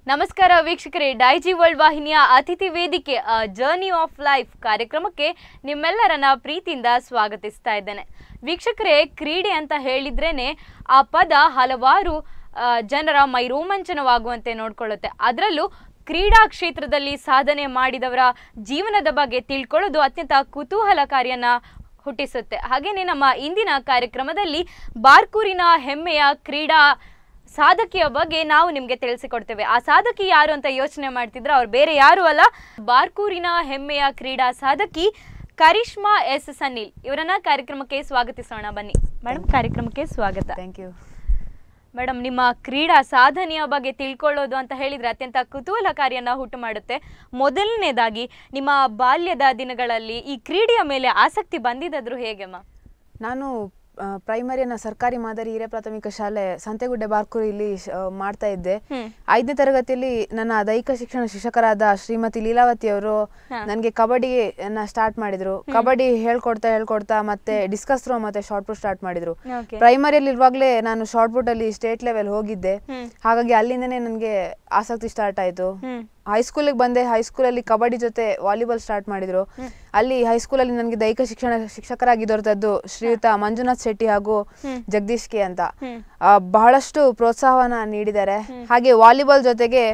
ನಮಸ್ಕಾರ ವೀಕ್ಷಕರೇ, ಡೈಜಿವರ್ಲ್ಡ್ ವಾಹಿನಿಯ ಅತಿಥಿ ವೇದಿಕೆ ಜರ್ನಿ ಆಫ್ ಲೈಫ್ ಕಾರ್ಯಕ್ರಮಕ್ಕೆ ನಿಮ್ಮೆಲ್ಲರನ್ನ ಪ್ರೀತಿಯಿಂದ ಸ್ವಾಗತಿಸ್ತಾ ಇದ್ದೇನೆ. ವೀಕ್ಷಕರೇ, ಕ್ರೀಡೆ ಅಂತ ಹೇಳಿದ್ರೇನೆ ಆ ಪದ ಹಲವಾರು ಜನರ ಮೈ ರೋಮಾಂಚನವಾಗುವಂತೆ ನೋಡ್ಕೊಳ್ಳುತ್ತೆ. ಅದರಲ್ಲೂ ಕ್ರೀಡಾ ಕ್ಷೇತ್ರದಲ್ಲಿ ಸಾಧನೆ ಮಾಡಿದವರ ಜೀವನದ ಬಗ್ಗೆ ತಿಳ್ಕೊಳ್ಳೋದು ಅತ್ಯಂತ ಕುತೂಹಲಕಾರಿಯನ್ನ ಹುಟ್ಟಿಸುತ್ತೆ. ಹಾಗೇನೆ ನಮ್ಮ ಇಂದಿನ ಕಾರ್ಯಕ್ರಮದಲ್ಲಿ ಬಾರ್ಕೂರಿನ ಹೆಮ್ಮೆಯ ಕ್ರೀಡಾ ಸಾಧಕಿಯ ಬಗ್ಗೆ ನಾವು ನಿಮಗೆ ತಿಳಿಸಿಕೊಡ್ತೇವೆ. ಆ ಸಾಧಕಿ ಯಾರು ಅಂತ ಯೋಚನೆ ಮಾಡ್ತಿದ್ರೆ ಅವ್ರು ಬೇರೆ ಯಾರು ಅಲ್ಲ, ಬಾರ್ಕೂರಿನ ಹೆಮ್ಮೆಯ ಕ್ರೀಡಾ ಸಾಧಕಿ ಕರಿಷ್ಮಾ ಎಸ್ ಸನಿಲ್ ಇವರನ್ನ ಕಾರ್ಯಕ್ರಮಕ್ಕೆ ಸ್ವಾಗತಿಸೋಣ. ಬನ್ನಿ ಮೇಡಮ್, ಕಾರ್ಯಕ್ರಮಕ್ಕೆ ಸ್ವಾಗತ. Thank you madam. ನಿಮ್ಮ ಕ್ರೀಡಾ ಸಾಧನೆಯ ಬಗ್ಗೆ ತಿಳ್ಕೊಳ್ಳೋದು ಅಂತ ಹೇಳಿದ್ರೆ ಅತ್ಯಂತ ಕುತೂಹಲಕಾರಿಯನ್ನ ಹುಟ್ಟು ಮಾಡುತ್ತೆ. ಮೊದಲನೇದಾಗಿ ನಿಮ್ಮ ಬಾಲ್ಯದ ದಿನಗಳಲ್ಲಿ ಈ ಕ್ರೀಡೆಯ ಮೇಲೆ ಆಸಕ್ತಿ ಬಂದಿದ್ದಾದ್ರೂ ಹೇಗೆಮ್ಮ? ನಾನು ಪ್ರೈಮರಿಯನ್ನ ಸರ್ಕಾರಿ ಮಾದರಿ ಹಿರಿಯ ಪ್ರಾಥಮಿಕ ಶಾಲೆ ಸಂತೆಗುಡ್ಡೆ ಬಾರ್ಕೂರು ಇಲ್ಲಿ ಮಾಡ್ತಾ ಇದ್ದೆ. 5ನೇ ತರಗತಿಯಲ್ಲಿ ನನ್ನ ದೈಹಿಕ ಶಿಕ್ಷಣ ಶಿಕ್ಷಕರಾದ ಶ್ರೀಮತಿ ಲೀಲಾವತಿ ಅವರು ನನಗೆ ಕಬಡ್ಡಿಯನ್ನ ಸ್ಟಾರ್ಟ್ ಮಾಡಿದ್ರು. ಕಬಡ್ಡಿ ಹೇಳ್ಕೊಡ್ತಾ ಮತ್ತೆ ಡಿಸ್ಕಸ್ ಥ್ರೋ ಮತ್ತೆ ಶಾರ್ಟ್ ಪುಟ್ ಸ್ಟಾರ್ಟ್ ಮಾಡಿದ್ರು. ಪ್ರೈಮರಿಯಲ್ಲಿ ಇರುವಾಗಲೇ ನಾನು ಶಾರ್ಟ್ ಪುಟ್ ಅಲ್ಲಿ ಸ್ಟೇಟ್ ಲೆವೆಲ್ ಹೋಗಿದ್ದೆ. ಹಾಗಾಗಿ ಅಲ್ಲಿಂದನೇ ನನಗೆ ಆಸಕ್ತಿ ಸ್ಟಾರ್ಟ್ ಆಯ್ತು. ಹೈಸ್ಕೂಲಿಗೆ ಬಂದೆ. ಹೈಸ್ಕೂಲಲ್ಲಿ ಕಬಡ್ಡಿ ಜೊತೆ ವಾಲಿಬಾಲ್ ಸ್ಟಾರ್ಟ್ ಮಾಡಿದ್ರು. ಅಲ್ಲಿ ಹೈಸ್ಕೂಲಲ್ಲಿ ನನಗೆ ದೈಹಿಕ ಶಿಕ್ಷಣ ಶಿಕ್ಷಕರಾಗಿ ದೊರೆತದ್ದು ಶ್ರೀಯುತ ಮಂಜುನಾಥ್ ಶೆಟ್ಟಿ ಹಾಗೂ ಜಗದೀಶ್ ಕೆ ಅಂತ ಬಹಳಷ್ಟು ಪ್ರೋತ್ಸಾಹವನ್ನ ನೀಡಿದ್ದಾರೆ. ಹಾಗೆ ವಾಲಿಬಾಲ್ ಜೊತೆಗೆ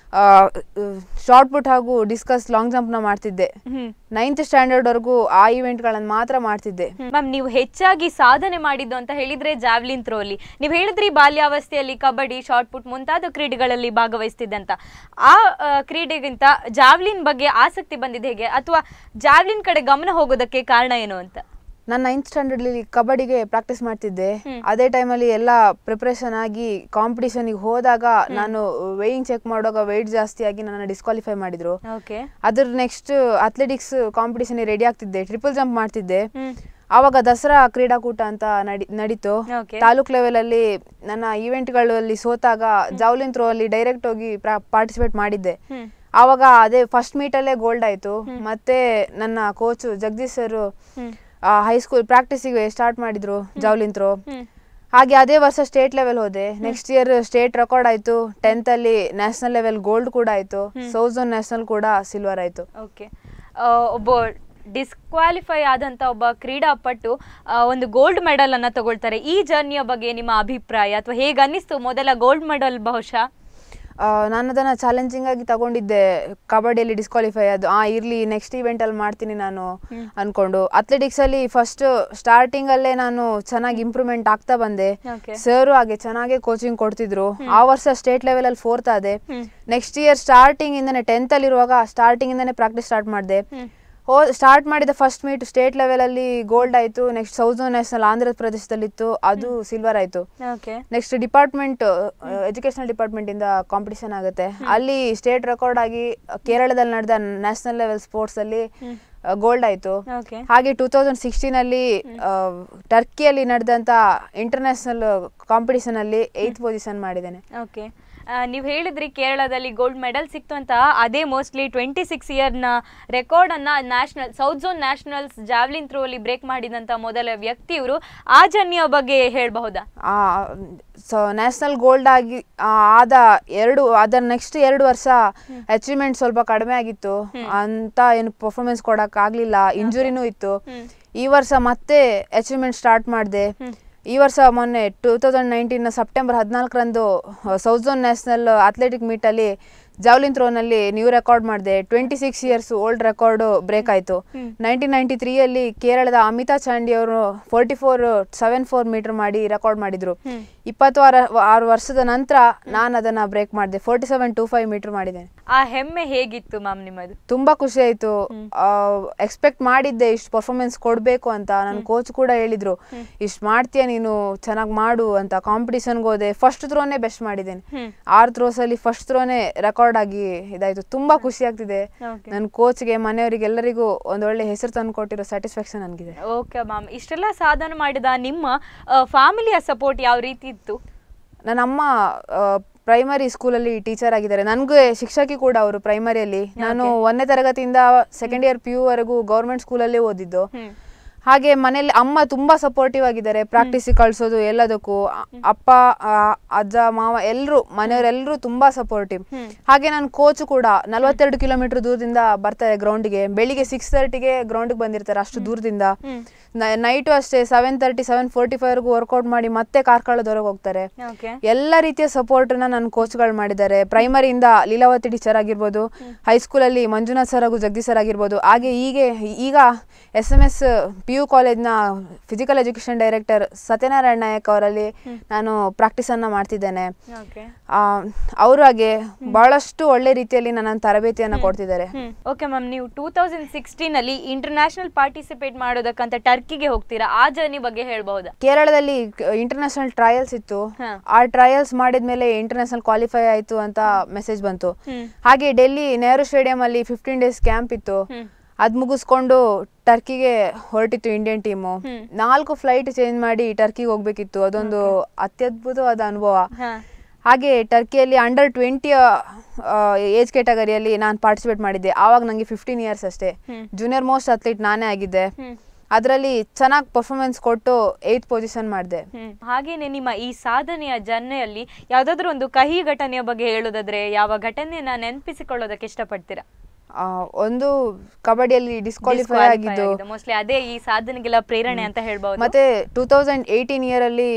ಶಾರ್ಟ್ ಪುಟ್ ಹಾಗೂ ಡಿಸ್ಕಸ್ ಲಾಂಗ್ ಜಂಪ್ ನ ಮಾಡ್ತಿದ್ದೆ. 9th ಸ್ಟ್ಯಾಂಡರ್ಡ್ ವರೆಗೂ ಆ ಇವೆಂಟ್ ಗಳನ್ನ ಮಾತ್ರ ಮಾಡ್ತಿದ್ದೆ. ಮ್ಯಾಮ್, ನೀವು ಹೆಚ್ಚಾಗಿ ಸಾಧನೆ ಮಾಡಿದ್ದು ಅಂತ ಹೇಳಿದ್ರೆ ಜಾವ್ಲಿನ್ ಥ್ರೋ ಅಲ್ಲಿ. ನೀವು ಹೇಳಿದ್ರಿ ಬಾಲ್ಯಾವಸ್ಥೆಯಲ್ಲಿ ಕಬಡ್ಡಿ, ಶಾರ್ಟ್ ಪುಟ್ ಮುಂತಾದ ಕ್ರೀಡೆಗಳಲ್ಲಿ ಭಾಗವಹಿಸ್ತಿದ್ದೆ ಅಂತ. ಆ ಕ್ರೀಡೆಗಿಂತ ಜಾವ್ಲಿನ್ ಬಗ್ಗೆ ಆಸಕ್ತಿ ಬಂದಿದೆ ಹೇಗೆ, ಅಥವಾ ಜಾವ್ಲಿನ್ ಕಡೆ ಗಮನ ಹೋಗೋದಕ್ಕೆ ಕಾರಣ ಏನು ಅಂತ? ನಾನು 9th ಸ್ಟ್ಯಾಂಡರ್ಡ್ ಅಲ್ಲಿ ಕಬಡ್ಡಿಗೆ ಪ್ರಾಕ್ಟೀಸ್ ಮಾಡ್ತಿದ್ದೆ. ಅದೇ ಟೈಮಲ್ಲಿ ಎಲ್ಲ ಪ್ರಿಪರೇಷನ್ ಆಗಿ ಕಾಂಪಿಟಿಷನ್ಗೆ ಹೋದಾಗ ನಾನು ವೇಯಿಂಗ್ ಚೆಕ್ ಮಾಡುವಾಗ ವೆಯ್ಟ್ ಜಾಸ್ತಿ ಆಗಿ ನನ್ನ ಡಿಸ್ಕ್ವಾಲಿಫೈ ಮಾಡಿದ್ರು. ಅದ್ರ ನೆಕ್ಸ್ಟ್ ಅಥ್ಲೆಟಿಕ್ಸ್ ಕಾಂಪಿಟಿಷನ್ ರೆಡಿ ಆಗ್ತಿದ್ದೆ. ಟ್ರಿಪಲ್ ಜಂಪ್ ಮಾಡ್ತಿದ್ದೆ. ಆವಾಗ ದಸರಾ ಕ್ರೀಡಾಕೂಟ ಅಂತ ನಡೀತು. ತಾಲೂಕ್ ಲೆವೆಲ್ ಅಲ್ಲಿ ನನ್ನ ಇವೆಂಟ್ಗಳಲ್ಲಿ ಸೋತಾಗ ಜಾವ್ಲಿನ್ ಥ್ರೋ ಅಲ್ಲಿ ಡೈರೆಕ್ಟ್ ಹೋಗಿ ಪಾರ್ಟಿಸಿಪೇಟ್ ಮಾಡಿದ್ದೆ. ಆವಾಗ ಅದೇ ಫಸ್ಟ್ ಮೀಟ್ ಅಲ್ಲೇ ಗೋಲ್ಡ್ ಆಯ್ತು. ಮತ್ತೆ ನನ್ನ ಕೋಚ್ ಜಗದೀಶ್ ಸರ್ ಹೈಸ್ಕೂಲ್ ಪ್ರಾಕ್ಟೀಸಿಗೆ ಸ್ಟಾರ್ಟ್ ಮಾಡಿದ್ರು ಜಾವ್ಲಿನ್ ಥ್ರೋ. ಹಾಗೆ ಅದೇ ವರ್ಷ ಸ್ಟೇಟ್ ಲೆವೆಲ್ ಹೋದೆ. ನೆಕ್ಸ್ಟ್ ಇಯರ್ ಸ್ಟೇಟ್ ರೆಕಾರ್ಡ್ ಆಯ್ತು. 10th ಅಲ್ಲಿ ನ್ಯಾಷನಲ್ ಲೆವೆಲ್ ಗೋಲ್ಡ್ ಕೂಡ ಆಯ್ತು. ಸೌತ್ ಝೋನ್ ನ್ಯಾಷನಲ್ ಕೂಡ ಸಿಲ್ವರ್ ಆಯ್ತು. ಒಬ್ಬ ಡಿಸ್ಕ್ವಾಲಿಫೈ ಆದಂತ ಒಬ್ಬ ಕ್ರೀಡಾಪಟು ಒಂದು ಗೋಲ್ಡ್ ಮೆಡಲ್ ಅನ್ನ ತಗೊಳ್ತಾರೆ. ಈ ಜರ್ನಿಯ ಬಗ್ಗೆ ನಿಮ್ಮ ಅಭಿಪ್ರಾಯ, ಅಥವಾ ಹೇಗೆ ಅನ್ನಿಸ್ತು ಮೊದಲ ಗೋಲ್ಡ್ ಮೆಡಲ್? ಬಹುಶಃ ನಾನು ಅದನ್ನ ಚಾಲೆಂಜಿಂಗ್ ಆಗಿ ತಗೊಂಡಿದ್ದೆ. ಕಬಡ್ಡಿಯಲ್ಲಿ ಡಿಸ್ಕ್ವಾಲಿಫೈ ಅದು ಇರ್ಲಿ, ನೆಕ್ಸ್ಟ್ ಇವೆಂಟ್ ಅಲ್ಲಿ ಮಾಡ್ತೀನಿ ನಾನು ಅನ್ಕೊಂಡು. ಅಥ್ಲೆಟಿಕ್ಸ್ ಅಲ್ಲಿ ಫಸ್ಟ್ ಸ್ಟಾರ್ಟಿಂಗ್ ಅಲ್ಲೇ ನಾನು ಚೆನ್ನಾಗಿ ಇಂಪ್ರೂವ್ಮೆಂಟ್ ಆಗ್ತಾ ಬಂದೆ. ಸರ್ ಹಾಗೆ ಚೆನ್ನಾಗಿ ಕೋಚಿಂಗ್ ಕೊಡ್ತಿದ್ರು. ಆ ವರ್ಷ ಸ್ಟೇಟ್ ಲೆವೆಲ್ ಅಲ್ಲಿ 4th ಆದೆ. ನೆಕ್ಸ್ಟ್ ಇಯರ್ ಸ್ಟಾರ್ಟಿಂಗ್ ಇಂದಾನೆ 10th ಅಲ್ಲಿ ಇರುವಾಗ ಸ್ಟಾರ್ಟಿಂಗ್ ಇಂದಾನೆ ಪ್ರಾಕ್ಟೀಸ್ ಸ್ಟಾರ್ಟ್ ಮಾಡಿದೆ. ಸ್ಟಾರ್ಟ್ ಮಾಡಿದ ಫಸ್ಟ್ ಮೀಟ್ ಸ್ಟೇಟ್ ಲೆವೆಲ್ ಅಲ್ಲಿ ಗೋಲ್ಡ್ ಆಯ್ತು. Next south zone national Andhra ಪ್ರದೇಶದಲ್ಲಿತ್ತು, ಅದು ಸಿಲ್ವರ್ ಆಯ್ತು. ನೆಕ್ಸ್ಟ್ ಡಿಪಾರ್ಟ್ಮೆಂಟ್ ಎಜುಕೇಶನಲ್ ಡಿಪಾರ್ಟ್ಮೆಂಟ್ ಇಂದ ಕಾಂಪಿಟಿಷನ್ ಆಗುತ್ತೆ. ಅಲ್ಲಿ ಸ್ಟೇಟ್ ರೆಕಾರ್ಡ್ ಆಗಿ ಕೇರಳದಲ್ಲಿ ನಡೆದ ನ್ಯಾಷನಲ್ ಲೆವೆಲ್ ಸ್ಪೋರ್ಟ್ಸ್ ಅಲ್ಲಿ ಗೋಲ್ಡ್ ಆಯ್ತು. ಹಾಗೆ 2016 ಅಲ್ಲಿ ಟರ್ಕಿಯಲ್ಲಿ ನಡೆದಂತ ಇಂಟರ್ನ್ಯಾಷನಲ್ ಕಾಂಪಿಟಿಷನ್ ಅಲ್ಲಿ 8th ಪೊಸಿಷನ್ ಮಾಡಿದ್ದೇನೆ. ನೀವು ಹೇಳಿದ್ರಿ ಕೇರಳದಲ್ಲಿ ಗೋಲ್ಡ್ ಮೆಡಲ್ ಸಿಕ್ತು ಅಂತ. ಅದೇ ಮೋಸ್ಟ್ಲಿ 26 ಇಯರ್ನ ರೆಕಾರ್ಡ್ ಅನ್ನ national south zone nationals javelin throw ಅಲ್ಲಿ ಬ್ರೇಕ್ ಮಾಡಿದಂತ ಮೊದಲ ವ್ಯಕ್ತಿ ಇವರು. ಆ ಜರ್ನಿಯ ಬಗ್ಗೆ ಹೇಳಬಹುದಾ? ನ್ಯಾಷನಲ್ ಗೋಲ್ಡ್ ಆಗಿ ಅದರ ನೆಕ್ಸ್ಟ್ 2 ವರ್ಷ ಅಚೀವ್ಮೆಂಟ್ ಸ್ವಲ್ಪ ಕಡಿಮೆ ಆಗಿತ್ತು ಅಂತ, ಏನು ಪರ್ಫಾರ್ಮೆನ್ಸ್ ಕೊಡಕ್ ಆಗ್ಲಿಲ್ಲ, ಇಂಜುರಿನೂ ಇತ್ತು. ಈ ವರ್ಷ ಮತ್ತೆ ಅಚೀವ್ಮೆಂಟ್ ಸ್ಟಾರ್ಟ್ ಮಾಡಿದೆ. ಈ ವರ್ಷ ಮೊನ್ನೆ 2019 ಸೆಪ್ಟೆಂಬರ್ 14ರಂದು south zone national athletic meet ಅಲ್ಲಿ ಜಾವ್ಲಿನ್ ಥ್ರೋನಲ್ಲಿ ನ್ಯೂ ರೆಕಾರ್ಡ್ ಮಾಡಿದೆ. 26 ಇಯರ್ಸ್ ಓಲ್ಡ್ ರೆಕಾರ್ಡ್ ಬ್ರೇಕ್ ಆಯ್ತು. 1993 ಅಲ್ಲಿ ಕೇರಳದ ಅಮಿತಾ ಚಾಂಡಿ ಅವರು 44.74 ಮೀಟರ್ ಮಾಡಿ ರೆಕಾರ್ಡ್ ಮಾಡಿದ್ರು. 26 ವರ್ಷದ ನಂತರ ನಾನು ಅದನ್ನ ಬ್ರೇಕ್ ಮಾಡಿದೆ. 47.25 ಮೀಟರ್ ಮಾಡಿದ್ದೇನೆ. ಆ ಹೆಮ್ಮೆ ಹೇಗಿತ್ತು ಮ್ಯಾಮ್ ನಿಮ್ಮದು? ತುಂಬಾ ಖುಷಿ ಆಯ್ತು. ಎಕ್ಸ್ಪೆಕ್ಟ್ ಮಾಡಿದ್ದೆ ಇಷ್ಟು ಪರ್ಫಾರ್ಮೆನ್ಸ್ ಕೊಡ್ಬೇಕು ಅಂತ. ನನ್ನ ಕೋಚ್ ಕೂಡ ಹೇಳಿದ್ರು, ಇಷ್ಟು ಮಾಡ್ತೀಯ ನೀನು, ಚೆನ್ನಾಗಿ ಮಾಡು ಅಂತ. ಕಾಂಪಿಟಿಷನ್ಗೆ ಹೋದೆ. ಫಸ್ಟ್ ಥ್ರೋನೇ ಬೆಸ್ಟ್ ಮಾಡಿದ್ದೇನೆ. 6 ಥ್ರೋಸ್ ಅಲ್ಲಿ ಫಸ್ಟ್ ಥ್ರೋನೇ ರೆಕಾರ್ಡ್ ಆಗಿ ಇದಾಯ್ತು. ತುಂಬಾ ಖುಷಿ ಆಗ್ತಿದೆ. ನನ್ನ ಕೋಚ್ಗೆ, ಮನೆಯವರಿಗೆ, ಎಲ್ಲರಿಗೂ ಒಂದೊಳ್ಳೆ ಹೆಸರು ತಂದು ಕೊಟ್ಟಿರೋ ಸ್ಯಾಟಿಸ್ಫ್ಯಾಕ್ಷನ್ ನನಗಿದೆ. ಓಕೆ ಮ್ಯಾಮ್, ಇಷ್ಟೆಲ್ಲ ಸಾಧನೆ ಮಾಡಿದ ನಿಮ್ಮ ಫ್ಯಾಮಿಲಿಯ ಸಪೋರ್ಟ್ ಯಾವ ರೀತಿ ಇತ್ತು? ನನ್ನ ಅಮ್ಮ ಪ್ರೈಮರಿ ಸ್ಕೂಲಲ್ಲಿ ಟೀಚರ್ ಆಗಿದ್ದಾರೆ. ನನಗೆ ಶಿಕ್ಷಕಿ ಕೂಡ ಅವರು ಪ್ರೈಮರಿಯಲ್ಲಿ. ನಾನು 1ನೇ ತರಗತಿಯಿಂದ 2nd ಇಯರ್ PU ವರೆಗೂ ಗೌರ್ಮೆಂಟ್ ಸ್ಕೂಲಲ್ಲೇ ಓದಿದ್ದು. ಹಾಗೆ ಮನೇಲಿ ಅಮ್ಮ ತುಂಬಾ ಸಪೋರ್ಟಿವ್ ಆಗಿದ್ದಾರೆ, ಪ್ರಾಕ್ಟೀಸ್ ಕಳ್ಸೋದು ಎಲ್ಲದಕ್ಕೂ. ಅಪ್ಪ ಅಜ್ಜ ಮಾವ ಎಲ್ರು ಮನೆಯವರೆಲ್ಲರೂ ತುಂಬಾ ಸಪೋರ್ಟಿವ್. ಹಾಗೆ ನನ್ನ ಕೋಚ್ ಕೂಡ 42 ಕಿಲೋಮೀಟರ್ ದೂರದಿಂದ ಬರ್ತಾರೆ ಗ್ರೌಂಡ್ಗೆ. ಬೆಳಿಗ್ಗೆ 6:30ಗೆ ಗ್ರೌಂಡ್ಗೆ ಬಂದಿರ್ತಾರೆ, ಅಷ್ಟು ದೂರದಿಂದ. ನೈಟು ಅಷ್ಟೇ 7:30 7:45 ವರ್ಕೌಟ್ ಮಾಡಿ ಮತ್ತೆ ಕಾರ್ಕಳದವರೆಗೆ ಹೋಗ್ತಾರೆ. ಎಲ್ಲ ರೀತಿಯ ಸಪೋರ್ಟ್ ನನ್ನ ಕೋಚ್ಗಳು ಮಾಡಿದ್ದಾರೆ. ಪ್ರೈಮರಿಯಿಂದ ಲೀಲಾವತಿ ಟೀಚರ್ ಆಗಿರ್ಬೋದು, ಹೈಸ್ಕೂಲಲ್ಲಿ ಮಂಜುನಾಥ್ ಸರ್ ಹಾಗೂ ಜಗದೀಶ್ ಸರ್ ಆಗಿರ್ಬೋದು. ಹಾಗೆ ಈಗ SMS PU ಕಾಲೇಜ್ನ physical education director Satyanarayana Nayak ಅವರಲ್ಲಿ ನಾನು ಪ್ರಾಕ್ಟೀಸನ್ನು ಮಾಡ್ತಿದ್ದೇನೆ. ಅವರು ಹಾಗೆ ಬಹಳಷ್ಟು ಒಳ್ಳೆ ರೀತಿಯಲ್ಲಿ ನನ್ನ ತರಬೇತಿಯನ್ನು ಕೊಡ್ತಿದ್ದಾರೆ. ಓಕೆ ಮ್ಯಾಮ್, ನೀವು 2016 ಇಂಟರ್ನ್ಯಾಷನಲ್ ಪಾರ್ಟಿಸಿಪೇಟ್ ಮಾಡೋದಕ್ಕಂತ ಟರ್ಕಿಗೆ ಹೋಗ್ತೀರಾ, ಆ ಜರ್ನಿ ಬಗ್ಗೆ ಹೇಳ್ಬಹುದಾ? ಕೇರಳದಲ್ಲಿ ಇಂಟರ್ನ್ಯಾಷನಲ್ ಟ್ರಯಲ್ಸ್ ಇತ್ತು. ಆ ಟ್ರಯಲ್ಸ್ ಮಾಡಿದ್ಮೇಲೆ ಇಂಟರ್ನ್ಯಾಷನಲ್ ಕ್ವಾಲಿಫೈ ಆಯ್ತು ಅಂತ ಮೆಸೇಜ್ ಬಂತು. ಹಾಗೆ ಡೆಲ್ಲಿ ನೆಹರು ಸ್ಟೇಡಿಯಂ ಅಲ್ಲಿ 15 ಡೇಸ್ ಕ್ಯಾಂಪ್ ಇತ್ತು. ಅದ್ ಮುಗಿಸ್ಕೊಂಡು ಟರ್ಕಿಗೆ ಹೊರಟಿತ್ತು ಇಂಡಿಯನ್ ಟೀಮು. 4 ಫ್ಲೈಟ್ ಚೇಂಜ್ ಮಾಡಿ ಟರ್ಕಿಗೆ ಹೋಗ್ಬೇಕಿತ್ತು. ಅದೊಂದು ಅತ್ಯದ್ಭುತವಾದ ಅನುಭವ. ಹಾಗೆ ಟರ್ಕಿಯಲ್ಲಿ ಅಂಡರ್-20 ಏಜ್ ಕ್ಯಾಟಗರಿಯಲ್ಲಿ ನಾನು ಪಾರ್ಟಿಸಿಪೇಟ್ ಮಾಡಿದ್ದೆ. ಆವಾಗ ನನಗೆ 15 ಇಯರ್ಸ್ ಅಷ್ಟೇ. ಜೂನಿಯರ್ ಮೋಸ್ಟ್ ಅಥ್ಲೀಟ್ ನಾನೇ ಆಗಿದ್ದೆ. ಅದರಲ್ಲಿ ಚೆನ್ನಾಗಿ ಪರ್ಫಾರ್ಮೆನ್ಸ್ ಕೊಟ್ಟು 8th ಪೊಸಿಷನ್ ಮಾಡಿದೆ. ಹಾಗೇನೆ ನಿಮ್ಮ ಈ ಸಾಧನೆಯ ಜರ್ನಿಯಲ್ಲಿ ಯಾವ್ದಾದ್ರು ಒಂದು ಕಹಿ ಘಟನೆಯ ಬಗ್ಗೆ ಹೇಳೋದಾದ್ರೆ ಯಾವ ಘಟನೆಯನ್ನ ನೆನಪಿಸಿಕೊಳ್ಳೋದಕ್ಕೆ ಇಷ್ಟಪಡ್ತೀರಾ? ಒಂದು ಕಬಡ್ಡಿಯಲ್ಲಿ ಡಿಸ್ಕ್ವಾಲಿಫೈ ಆಗಿದ್ದು, ಮೋಸ್ಟ್ಲಿ ಅದೇ ಈ ಸಾಧನೆಗೆಲ್ಲ ಪ್ರೇರಣೆ ಅಂತ ಹೇಳ್ಬಹುದು. ಮತ್ತೆ 2018 ಇಯರ್ ಅಲ್ಲಿ